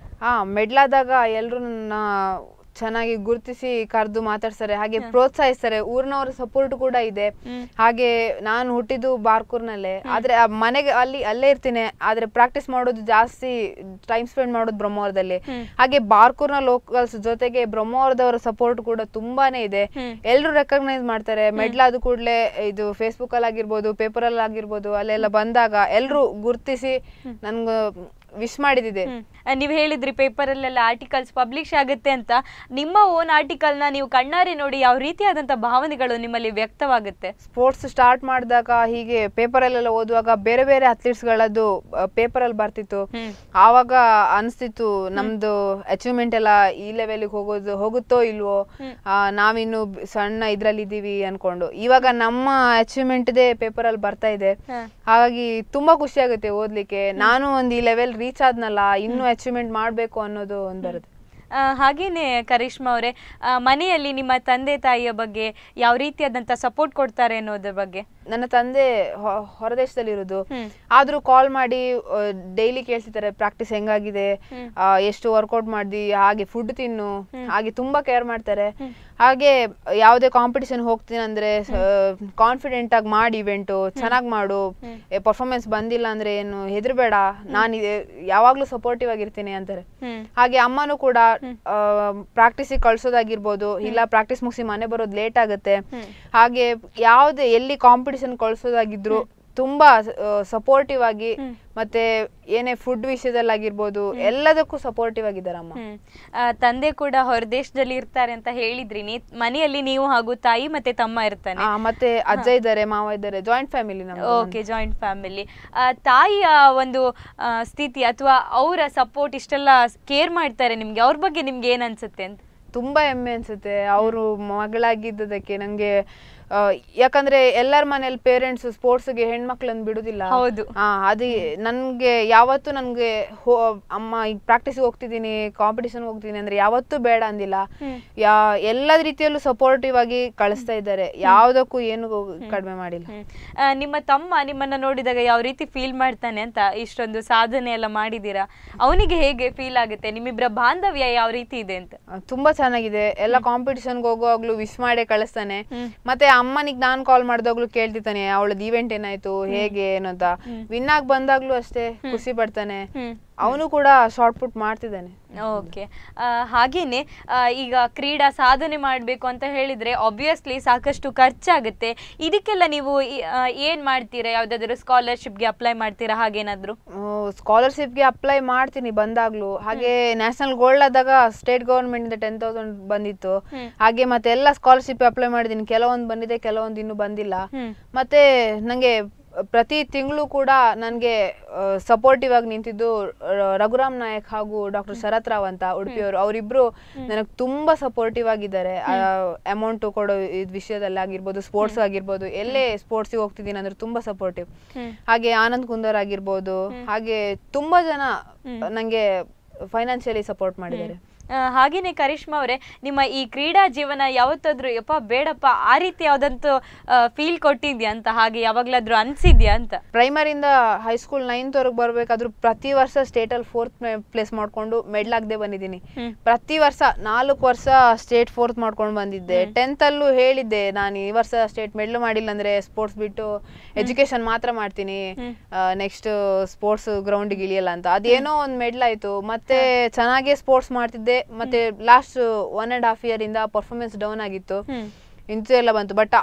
ಮೆಡ್ಲಾದಾಗ ಎಲ್ಲರೂ ನನ್ನ ಚೆನ್ನಾಗಿ ಗುರುತಿಸಿ ಕರೆದು ಮಾತಾಡ್ತಾರೆ, ಹಾಗೆ ಪ್ರೋತ್ಸಾಹಿಸ್ತಾರೆ. ಊರಿನವರ ಸಪೋರ್ಟ್ ಕೂಡ ಇದೆ. ಹಾಗೆ ನಾನು ಹುಟ್ಟಿದ್ದು ಬಾರ್ಕೂರ್ನಲ್ಲೇ, ಆದ್ರೆ ಮನೆಗೆ ಅಲ್ಲೇ ಇರ್ತೀನಿ, ಆದ್ರೆ ಪ್ರಾಕ್ಟೀಸ್ ಮಾಡೋದು ಜಾಸ್ತಿ ಟೈಮ್ ಸ್ಪೆಂಡ್ ಮಾಡೋದು ಬ್ರಹ್ಮವರದಲ್ಲಿ. ಹಾಗೆ ಬಾರ್ಕೂರ್ನ ಲೋಕಲ್ಸ್ ಜೊತೆಗೆ ಬ್ರಹ್ಮವರದವರ ಸಪೋರ್ಟ್ ಕೂಡ ತುಂಬಾನೇ ಇದೆ. ಎಲ್ರು ರೆಕಗ್ನೈಸ್ ಮಾಡ್ತಾರೆ. ಮೆಡ್ಲಾದ ಕೂಡಲೇ ಇದು ಫೇಸ್ಬುಕ್ ಅಲ್ಲಿ ಆಗಿರ್ಬೋದು, ಪೇಪರ್ ಅಲ್ಲಿ ಆಗಿರ್ಬೋದು, ಅಲ್ಲೆಲ್ಲ ಬಂದಾಗ ಎಲ್ರು ಗುರುತಿಸಿ ನನ್ಗೆ ವಿಶ್ ಮಾಡಿದಿದೆ. ನೀವು ಹೇಳಿದ್ರಿ ಪೇಪರಲ್ಲೆಲ್ಲ ಆರ್ಟಿಕಲ್ಸ್ ಪಬ್ಲಿಷ್ ಆಗುತ್ತೆ ಅಂತ. ನಿಮ್ಮ ಓನ್ ಆರ್ಟಿಕಲ್ನ ನೀವು ಕಣ್ಣಾರೆ ನೋಡಿ ಯಾವ ರೀತಿಯಾದಂಥ ಭಾವನೆಗಳು ನಿಮ್ಮಲ್ಲಿ ವ್ಯಕ್ತವಾಗುತ್ತೆ? ಸ್ಪೋರ್ಟ್ಸ್ ಸ್ಟಾರ್ಟ್ ಮಾಡಿದಾಗ ಹೀಗೆ ಪೇಪರಲ್ಲೆಲ್ಲ ಓದುವಾಗ ಬೇರೆ ಬೇರೆ ಅಥ್ಲೀಟ್ಸ್ಗಳದ್ದು ಪೇಪರಲ್ಲಿ ಬರ್ತಿತ್ತು. ಆವಾಗ ಅನಿಸ್ತಿತ್ತು ನಮ್ದು ಅಚೀವ್ಮೆಂಟ್ ಎಲ್ಲ ಈ ಲೆವೆಲ್ಗೆ ಹೋಗುತ್ತೋ ಇಲ್ವೋ, ನಾವಿನ್ನು ಸಣ್ಣ ಇದ್ರಲ್ಲಿ ಇದ್ದೀವಿ ಅನ್ಕೊಂಡು. ಇವಾಗ ನಮ್ಮ ಅಚೀವ್ಮೆಂಟ್ದೇ ಪೇಪರಲ್ಲಿ ಬರ್ತಾ ಇದೆ. ಹಾಗಾಗಿ ತುಂಬಾ ಖುಷಿ ಆಗುತ್ತೆ ಓದ್ಲಿಕ್ಕೆ. ನಾನು ಒಂದು ಈ ಲೆವೆಲ್ ರೀಚ್ ಆದ್ನಲ್ಲ, ಇನ್ನೂ ಅಚೀವ್ಮೆಂಟ್ ಮಾಡಬೇಕು ಅನ್ನೋದು ಒಂದು ಬರುತ್ತೆ. ಹಾಗೇನೆ ಕರಿಷ್ಮಾ ಅವರೇ, ಮನೆಯಲ್ಲಿ ನಿಮ್ಮ ತಂದೆ ತಾಯಿಯ ಬಗ್ಗೆ ಯಾವ ರೀತಿಯಾದಂಥ ಸಪೋರ್ಟ್ ಕೊಡ್ತಾರೆ ಅನ್ನೋದ್ರ ಬಗ್ಗೆ? ನನ್ನ ತಂದೆ ಹೊರದೇಶದಲ್ಲಿರೋದು, ಆದ್ರೂ ಕಾಲ್ ಮಾಡಿ ಡೈಲಿ ಕೇಳ್ತಿದ್ದಾರೆ ಪ್ರಾಕ್ಟೀಸ್ ಹೆಂಗಾಗಿದೆ, ಎಷ್ಟು ವರ್ಕೌಟ್ ಮಾಡ್ದಿ, ಹಾಗೆ ಫುಡ್ ತಿನ್ನು, ಹಾಗೆ ತುಂಬಾ ಕೇರ್ ಮಾಡ್ತಾರೆ. ಹಾಗೆ ಯಾವುದೇ ಕಾಂಪಿಟಿಷನ್ ಹೋಗ್ತೀನಿ ಅಂದ್ರೆ ಕಾನ್ಫಿಡೆಂಟ್ ಆಗಿ ಮಾಡಿ, ಇವೆಂಟು ಚೆನ್ನಾಗಿ ಮಾಡು, ಪರ್ಫಾರ್ಮೆನ್ಸ್ ಬಂದಿಲ್ಲ ಅಂದ್ರೆ ಏನು ಹೆದರ್ಬೇಡ, ನಾನು ಯಾವಾಗ್ಲೂ ಸಪೋರ್ಟಿವ್ ಆಗಿರ್ತೀನಿ ಅಂತಾರೆ. ಹಾಗೆ ಅಮ್ಮನೂ ಕೂಡ ಪ್ರಾಕ್ಟೀಸಿಗೆ ಕಳ್ಸೋದಾಗಿರ್ಬೋದು, ಇಲ್ಲ ಪ್ರಾಕ್ಟೀಸ್ ಮುಗಿಸಿ ಮನೆ ಬರೋದು ಲೇಟ್ ಆಗುತ್ತೆ, ಹಾಗೆ ಯಾವುದೇ ಎಲ್ಲಿ ಕಾಂಪಿಟಿಷನ್ ಕಳ್ಸೋದಾಗಿದ್ರು ತುಂಬಾ ಸಪೋರ್ಟಿವ್ ಆಗಿ, ಮತ್ತೆ ಏನೇ ಫುಡ್ ವಿಷಯದಲ್ಲಾಗಿರ್ಬೋದು ಎಲ್ಲದಕ್ಕೂ ಸಪೋರ್ಟಿವ್ ಆಗಿದ್ದಾರೆ ಅಮ್ಮ. ತಂದೆ ಕೂಡ ಹೊರದೇಶದಲ್ಲಿ ಇರ್ತಾರೆ ಅಂತ ಹೇಳಿದ್ರಿ. ಮನೆಯಲ್ಲಿ ನೀವು ಹಾಗೂ ತಾಯಿ ಮತ್ತೆ ತಮ್ಮ ಇರ್ತಾನೆ, ಮತ್ತೆ ಅಜ್ಜ ಇದ್ದಾರೆ, ಮಾವ ಇದ್ದಾರೆ, joint family. Okay, joint family. ತಾಯಿಯ ಒಂದು ಸ್ಥಿತಿ ಅಥವಾ ಅವರ ಸಪೋರ್ಟ್ ಇಷ್ಟೆಲ್ಲ ಕೇರ್ ಮಾಡ್ತಾರೆ ನಿಮ್ಗೆ, ಅವ್ರ ಬಗ್ಗೆ ನಿಮ್ಗೆ ಏನ್ ಅನ್ಸುತ್ತೆ ಅಂತ? ತುಂಬಾ ಹೆಮ್ಮೆ ಅನ್ಸುತ್ತೆ ಅವರು ಮಗಳಾಗಿದ್ದದಕ್ಕೆ ನಂಗೆ. ಯಾಕಂದ್ರೆ ಎಲ್ಲರ ಮನೇಲಿ ಪೇರೆಂಟ್ಸ್ ಸ್ಪೋರ್ಟ್ಸ್ಗೆ ಹೆಣ್ಮಕ್ಳನ್ನ ಬಿಡುದಿಲ್ಲ. ಹೌದು. ಅದು ನನ್ಗೆ ಯಾವತ್ತು ನನ್ಗೆ ಅಮ್ಮ ಈಗ ಪ್ರಾಕ್ಟೀಸ್ಗೆ ಹೋಗ್ತಿದ್ದೀನಿ, ಕಾಂಪಿಟಿಷನ್ ಹೋಗ್ತೀನಿ ಅಂದ್ರೆ ಯಾವತ್ತೂ ಬೇಡ ಅಂದಿಲ್ಲ. ಎಲ್ಲ ರೀತಿಯಲ್ಲೂ ಸಪೋರ್ಟಿವ್ ಆಗಿ ಕಳಿಸ್ತಾ ಇದ್ದಾರೆ, ಯಾವ್ದಕ್ಕೂ ಏನು ಕಡಿಮೆ ಮಾಡಿಲ್ಲ. ನಿಮ್ಮ ತಮ್ಮ ನಿಮ್ಮನ್ನ ನೋಡಿದಾಗ ಯಾವ ರೀತಿ ಫೀಲ್ ಮಾಡ್ತಾನೆ ಅಂತ, ಇಷ್ಟೊಂದು ಸಾಧನೆ ಎಲ್ಲ ಮಾಡಿದೀರಾ, ಅವನಿಗೆ ಹೇಗೆ ಫೀಲ್ ಆಗುತ್ತೆ? ನಿಮ್ಮಿಬ್ಬರ ಬಾಂಧವ್ಯ ಯಾವ ರೀತಿ ಇದೆ ಅಂತ? ತುಂಬಾ ಚೆನ್ನಾಗಿದೆ. ಎಲ್ಲ ಕಾಂಪಿಟಿಷನ್ಗೆ ಹೋಗುವಾಗ್ಲೂ ವಿಶ್ ಮಾಡೇ ಕಳಿಸ್ತಾನೆ. ಮತ್ತೆ ಅಮ್ಮನಿಗೆ ನಾನ್ ಕಾಲ್ ಮಾಡಿದಾಗ್ಲೂ ಕೇಳ್ತಿದ್ದಾನೆ ಅವಳದ್ ಈವೆಂಟ್ ಏನಾಯ್ತು, ಹೇಗೆ ಏನು ಅಂತ. ವಿನ್ ಆಗಿ ಬಂದಾಗ್ಲೂ ಅಷ್ಟೇ ಖುಷಿ ಪಡ್ತಾನೆ. ಅವನು ಕೂಡ ಶಾರ್ಟ್ ಪುಟ್ ಮಾಡ್ತಿದ್ದಾನೆ. ಓಕೆ, ಹಾಗೇನೆ ಈಗ ಕ್ರೀಡಾ ಸಾಧನೆ ಮಾಡಬೇಕು ಅಂತ ಹೇಳಿದ್ರೆ ಆಬ್ವಿಯಸ್ಲಿ ಸಾಕಷ್ಟು ಖರ್ಚಾಗುತ್ತೆ. ಇದಕ್ಕೆಲ್ಲ ನೀವು ಏನ್ ಮಾಡ್ತೀರಾ? ಯಾವ್ದಾದ್ರು ಸ್ಕಾಲರ್ಶಿಪ್ಗೆ ಅಪ್ಲೈ ಮಾಡ್ತೀರಾ? ಹಾಗೇನಾದ್ರು? ಸ್ಕಾಲರ್ಶಿಪ್ಗೆ ಅಪ್ಲೈ ಮಾಡ್ತೀನಿ ಬಂದಾಗ್ಲೂ. ಹಾಗೆ ನ್ಯಾಷನಲ್ ಗೋಲ್ಡ್ ಆದಾಗ ಸ್ಟೇಟ್ ಗವರ್ಮೆಂಟ್ ಇಂದ 10,000 ಬಂದಿತ್ತು. ಹಾಗೆ ಮತ್ತೆ ಎಲ್ಲ ಸ್ಕಾಲರ್ಶಿಪ್ ಅಪ್ಲೈ ಮಾಡಿದೀನಿ. ಕೆಲವೊಂದು ಬಂದಿದೆ, ಕೆಲವೊಂದು ಇನ್ನೂ ಬಂದಿಲ್ಲ. ಮತ್ತೆ ನಂಗೆ ಪ್ರತಿ ತಿಂಗಳು ಕೂಡ ನನಗೆ ಸಪೋರ್ಟಿವ್ ಆಗಿ ನಿಂತಿದ್ದು ರಘುರಾಮ್ ನಾಯಕ್ ಹಾಗೂ ಡಾಕ್ಟರ್ ಶರತ್ ರಾವ್ ಅಂತ ಉಡುಪಿಯವರು. ಅವರಿಬ್ರು ನನಗೆ ತುಂಬಾ ಸಪೋರ್ಟಿವ್ ಆಗಿದ್ದಾರೆ. ಅಮೌಂಟ್ ಕೊಡೋ ವಿಷಯದಲ್ಲಿ ಆಗಿರ್ಬೋದು, ಸ್ಪೋರ್ಟ್ಸ್ ಆಗಿರ್ಬೋದು, ಎಲ್ಲೇ ಸ್ಪೋರ್ಟ್ಸ್ಗೆ ಹೋಗ್ತಿದ್ದೀನಿ ಅಂದ್ರೆ ತುಂಬಾ ಸಪೋರ್ಟಿವ್. ಹಾಗೆ ಆನಂದ್ ಕುಂದರ್ ಆಗಿರ್ಬೋದು, ಹಾಗೆ ತುಂಬಾ ಜನ ನಂಗೆ ಫೈನಾನ್ಷಿಯಲಿ ಸಪೋರ್ಟ್ ಮಾಡಿದ್ದಾರೆ. ಹಾಗೇನೆ ಕರಿಷ್ಮಾ ಅವರೇ, ನಿಮ್ಮ ಈ ಕ್ರೀಡಾ ಜೀವನ ಯಾವತ್ತಾದ್ರೂ ಯಪ್ಪ ಬೇಡಪ್ಪ ಆ ರೀತಿ ಯಾವ್ದಂತೂ ಫೀಲ್ ಕೊಟ್ಟಿದ್ಯಾ ಅಂತ, ಹಾಗೆ ಯಾವಾಗ್ಲಾದ್ರೂ ಅನ್ಸಿದ್ಯಾ ಅಂತ? ಪ್ರೈಮರಿಯಿಂದ ಹೈಸ್ಕೂಲ್ 9th ವರೆಗೆ ಬರ್ಬೇಕಾದ್ರೂ ಪ್ರತಿ ವರ್ಷ ಸ್ಟೇಟ್ ಅಲ್ಲಿ 4th ಪ್ಲೇಸ್ ಮಾಡ್ಕೊಂಡು ಮೆಡಲ್ ಆಗದೆ ಬಂದಿದ್ದೀನಿ. ಪ್ರತಿ ವರ್ಷ 4 ವರ್ಷ ಸ್ಟೇಟ್ 4th ಮಾಡ್ಕೊಂಡು ಬಂದಿದ್ದೆ. 10th ಅಲ್ಲೂ ಹೇಳಿದ್ದೆ ನಾನು ಈ ವರ್ಷ ಸ್ಟೇಟ್ ಮೆಡಲ್ ಮಾಡಿಲ್ಲ ಅಂದ್ರೆ ಸ್ಪೋರ್ಟ್ಸ್ ಬಿಟ್ಟು ಎಜುಕೇಶನ್ ಮಾತ್ರ ಮಾಡ್ತೀನಿ, ನೆಕ್ಸ್ಟ್ ಸ್ಪೋರ್ಟ್ಸ್ ಗ್ರೌಂಡಿಗೆ ಇಳಿಯಲ್ಲ ಅಂತ. ಅದೇನೋ ಒಂದು ಮೆಡಲ್ ಆಯ್ತು. ಮತ್ತೆ ಚೆನ್ನಾಗೇ ಸ್ಪೋರ್ಟ್ಸ್ ಮಾಡ್ತಿದ್ದೆ. ಮತ್ತೆ ಲಾಸ್ಟ್ 1.5 year ಇಂದ ಪರ್ಫಾರ್ಮೆನ್ಸ್ ಡೌನ್ ಆಗಿತ್ತು, ಇಂಚು ಎಲ್ಲ ಬಂತು. ಬಟ್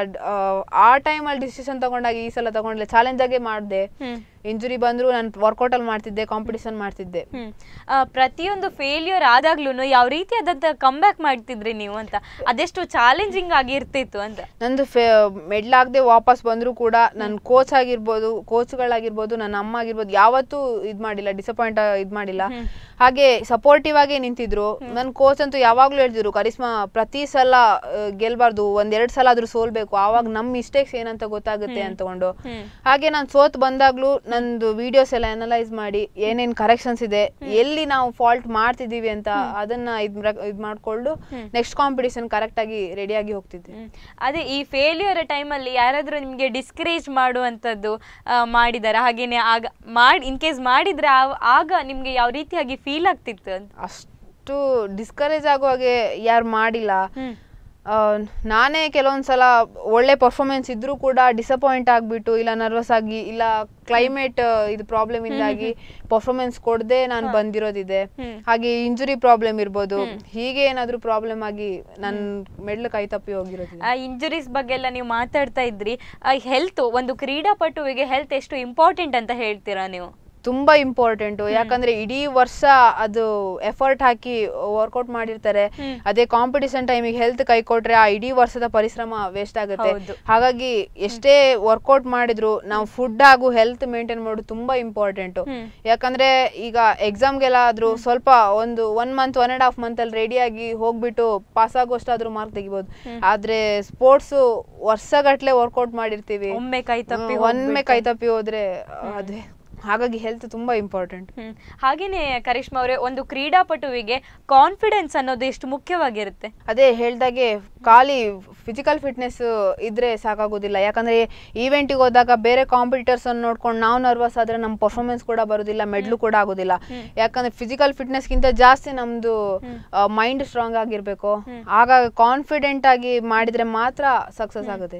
ಆ ಟೈಮಲ್ಲಿ ಡಿಸಿಷನ್ ತಗೊಂಡಾಗ ಈ ಸಲ ತಗೊಂಡ್ಲೆ ಚಾಲೆಂಜ್ ಆಗೇ ಮಾಡಿದೆ. ಇಂಜುರಿ ಬಂದ್ರು ನಾನು ವರ್ಕೌಟ್ ಅಲ್ಲಿ ಮಾಡ್ತಿದ್ದೆ, ಕಾಂಪಿಟಿಷನ್ ಮಾಡ್ತಿದ್ದೆ. ಪ್ರತಿಯೊಂದು ಫೇಲ್ಯೂರ್ ಆದಾಗ್ಲೂ ಯಾವ ರೀತಿಯಾದಂತ ಕಮ್ ಬ್ಯಾಕ್ ಮಾಡ್ತಿದ್ರಿ ನೀವು ಅಂತ, ಅದೆಷ್ಟು ಚಾಲೆಂಜಿಂಗ್ ಆಗಿರ್ತಿತ್ತು ಅಂತ? ನಂದು ಮೆಡ್ಲ್ ಆಗದೆ ವಾಪಸ್ ಬಂದ್ರು ಕೂಡ ನನ್ನ ಕೋಚ್ ಆಗಿರ್ಬೋದು, ಕೋಚ್ಗಳಾಗಿರ್ಬೋದು, ನನ್ನ ಅಮ್ಮ ಆಗಿರ್ಬೋದು ಯಾವತ್ತೂ ಇದ್ ಮಾಡಿಲ್ಲ, ಡಿಸಪಾಯಿಂಟ್ ಇದ್ ಮಾಡಿಲ್ಲ. ಹಾಗೆ ಸಪೋರ್ಟಿವ್ ಆಗಿ ನಿಂತಿದ್ರು. ನನ್ನ ಕೋಚ್ ಅಂತೂ ಯಾವಾಗ್ಲೂ ಹೇಳ್ತಿದ್ರು, ಕರಿಷ್ಮಾ ಪ್ರತಿ ಸಲ ಗೆಲ್ಬಾರ್ದು, 1-2 ಸಲ ಆದ್ರೂ ಸೋಲ್ಬೇಕು, ಆವಾಗ ನಮ್ ಮಿಸ್ಟೇಕ್ಸ್ ಏನಂತ ಗೊತ್ತಾಗುತ್ತೆ ಅಂತಕೊಂಡು. ಹಾಗೆ ನಾನು ಸೋತ್ ಬಂದಾಗ್ಲೂ ನಂದು ವಿಡಿಯೋಸ್ ಎಲ್ಲ ಅನಲೈಸ್ ಮಾಡಿ ಏನೇನ್ ಕರೆಕ್ಷನ್ಸ್ ಇದೆ, ಎಲ್ಲಿ ನಾವು ಫಾಲ್ಟ್ ಮಾಡ್ತಿದೀವಿ ಅಂತ ಅದನ್ನ ಇದ್ ಮಾಡ್ಕೊಂಡು ನೆಕ್ಸ್ಟ್ ಕಾಂಪಿಟಿಷನ್ ಕರೆಕ್ಟ್ ಆಗಿ ರೆಡಿ ಆಗಿ ಹೋಗ್ತಿದ್ದೆ. ಅದೇ ಈ ಫೇಲ್ಯೂರ್ ಟೈಮಲ್ಲಿ ಯಾರಾದ್ರೂ ನಿಮ್ಗೆ ಡಿಸ್ಕರೇಜ್ ಮಾಡುವಂತದ್ದು ಮಾಡಿದಾರ? ಹಾಗೇನೆ ಆಗ ಇನ್ ಕೇಸ್ ಮಾಡಿದ್ರೆ ಆಗ ನಿಮ್ಗೆ ಯಾವ ರೀತಿಯಾಗಿ ಫೀಲ್ ಆಗ್ತಿತ್ತು ಅಂತ? ಅಷ್ಟು ಡಿಸ್ಕರೇಜ್ ಆಗೋ ಹಾಗೆ ಯಾರು ಮಾಡಿಲ್ಲ. ನಾನೇ ಕೆಲವೊಂದ್ಸಲ ಒಳ್ಳೆ ಪರ್ಫಾರ್ಮೆನ್ಸ್ ಇದ್ರೂ ಕೂಡ ಡಿಸಪಾಯಿಂಟ್ ಆಗ್ಬಿಟ್ಟು, ಇಲ್ಲ ನರ್ವಸ್ ಆಗಿ, ಇಲ್ಲ ಕ್ಲೈಮೇಟ್ ಇದು ಪ್ರಾಬ್ಲಮ್ ಇಂದಾಗಿ ಪರ್ಫಾರ್ಮೆನ್ಸ್ ಕೊಡದೆ ನಾನು ಬಂದಿರೋದಿದೆ. ಹಾಗೆ ಇಂಜುರಿ ಪ್ರಾಬ್ಲಮ್ ಇರ್ಬೋದು, ಹೀಗೆ ಏನಾದ್ರೂ ಪ್ರಾಬ್ಲಮ್ ಆಗಿ ನನ್ ಮೆಡ್ಲ್ ಕೈ ತಪ್ಪಿ ಹೋಗಿರೋದು. ಇಂಜುರೀಸ್ ಬಗ್ಗೆ ಎಲ್ಲ ನೀವು ಮಾತಾಡ್ತಾ ಇದ್ರಿ. ಹೆಲ್ತ್, ಒಂದು ಕ್ರೀಡಾಪಟುವಿಗೆ ಹೆಲ್ತ್ ಎಷ್ಟು ಇಂಪಾರ್ಟೆಂಟ್ ಅಂತ ಹೇಳ್ತೀರಾ ನೀವು? ತುಂಬಾ ಇಂಪಾರ್ಟೆಂಟ್. ಯಾಕಂದ್ರೆ ಇಡೀ ವರ್ಷ ಅದು ಎಫರ್ಟ್ ಹಾಕಿ ವರ್ಕೌಟ್ ಮಾಡಿರ್ತಾರೆ. ಅದೇ ಕಾಂಪಿಟಿಷನ್ ಟೈಮಿಗೆ ಹೆಲ್ತ್ ಕೈ ಕೊಟ್ರೆ ಆ ಇಡೀ ವರ್ಷದ ಪರಿಶ್ರಮ ವೇಸ್ಟ್ ಆಗುತ್ತೆ. ಹಾಗಾಗಿ ಎಷ್ಟೇ ವರ್ಕೌಟ್ ಮಾಡಿದ್ರು ನಾವು ಫುಡ್ ಹಾಗೂ ಹೆಲ್ತ್ ಮೇಂಟೈನ್ ಮಾಡೋದು ತುಂಬಾ ಇಂಪಾರ್ಟೆಂಟ್. ಯಾಕಂದ್ರೆ ಈಗ ಎಕ್ಸಾಮ್ಗೆಲ್ಲ ಆದ್ರೂ ಸ್ವಲ್ಪ ಒಂದು 1 ಮಂತ್ 1.5 ಮಂತ್ ಅಲ್ಲಿ ರೆಡಿ ಆಗಿ ಹೋಗ್ಬಿಟ್ಟು ಪಾಸ್ ಆಗೋಷ್ಟಾದ್ರೂ ಮಾರ್ಕ್ ತೆಗಿಬಹುದು. ಆದ್ರೆ ಸ್ಪೋರ್ಟ್ಸ್ ವರ್ಷಗಟ್ಲೆ ವರ್ಕೌಟ್ ಮಾಡಿರ್ತೀವಿ, ಒಮ್ಮೆ ಕೈ ತಪ್ಪಿ ಹೋದ್ರೆ ಅದೇ. ಹಾಗಾಗಿ ಹೆಲ್ತ್ ತುಂಬಾ ಇಂಪಾರ್ಟೆಂಟ್. ಹಾಗೇನೆ ಕರಿಷ್ಮಾ ಅವರೇ, ಒಂದು ಕ್ರೀಡಾಪಟುವಿಗೆ ಕಾನ್ಫಿಡೆನ್ಸ್ ಅನ್ನೋದು ಎಷ್ಟು ಮುಖ್ಯವಾಗಿರುತ್ತೆ? ಅದೇ ಹೇಳ್ದಾಗೆ ಖಾಲಿ ಫಿಸಿಕಲ್ ಫಿಟ್ನೆಸ್ ಇದ್ರೆ ಸಾಕಾಗೋದಿಲ್ಲ. ಯಾಕಂದ್ರೆ ಈವೆಂಟಿಗೆ ಹೋದಾಗ ಬೇರೆ ಕಾಂಪಿಟೇಟರ್ಸ್ ಅನ್ನು ನೋಡ್ಕೊಂಡು ನಾವು ನರ್ವಸ್ ಆದ್ರೆ ನಮ್ಮ ಪರ್ಫಾರ್ಮೆನ್ಸ್ ಕೂಡ ಬರೋದಿಲ್ಲ, ಮೆಡ್ಲು ಕೂಡ ಆಗೋದಿಲ್ಲ. ಯಾಕಂದ್ರೆ ಫಿಸಿಕಲ್ ಫಿಟ್ನೆಸ್ ಗಿಂತ ಜಾಸ್ತಿ ನಮ್ದು ಮೈಂಡ್ ಸ್ಟ್ರಾಂಗ್ ಆಗಿರ್ಬೇಕು. ಆಗ ಕಾನ್ಫಿಡೆಂಟ್ ಆಗಿ ಮಾಡಿದ್ರೆ ಮಾತ್ರ ಸಕ್ಸಸ್ ಆಗುತ್ತೆ.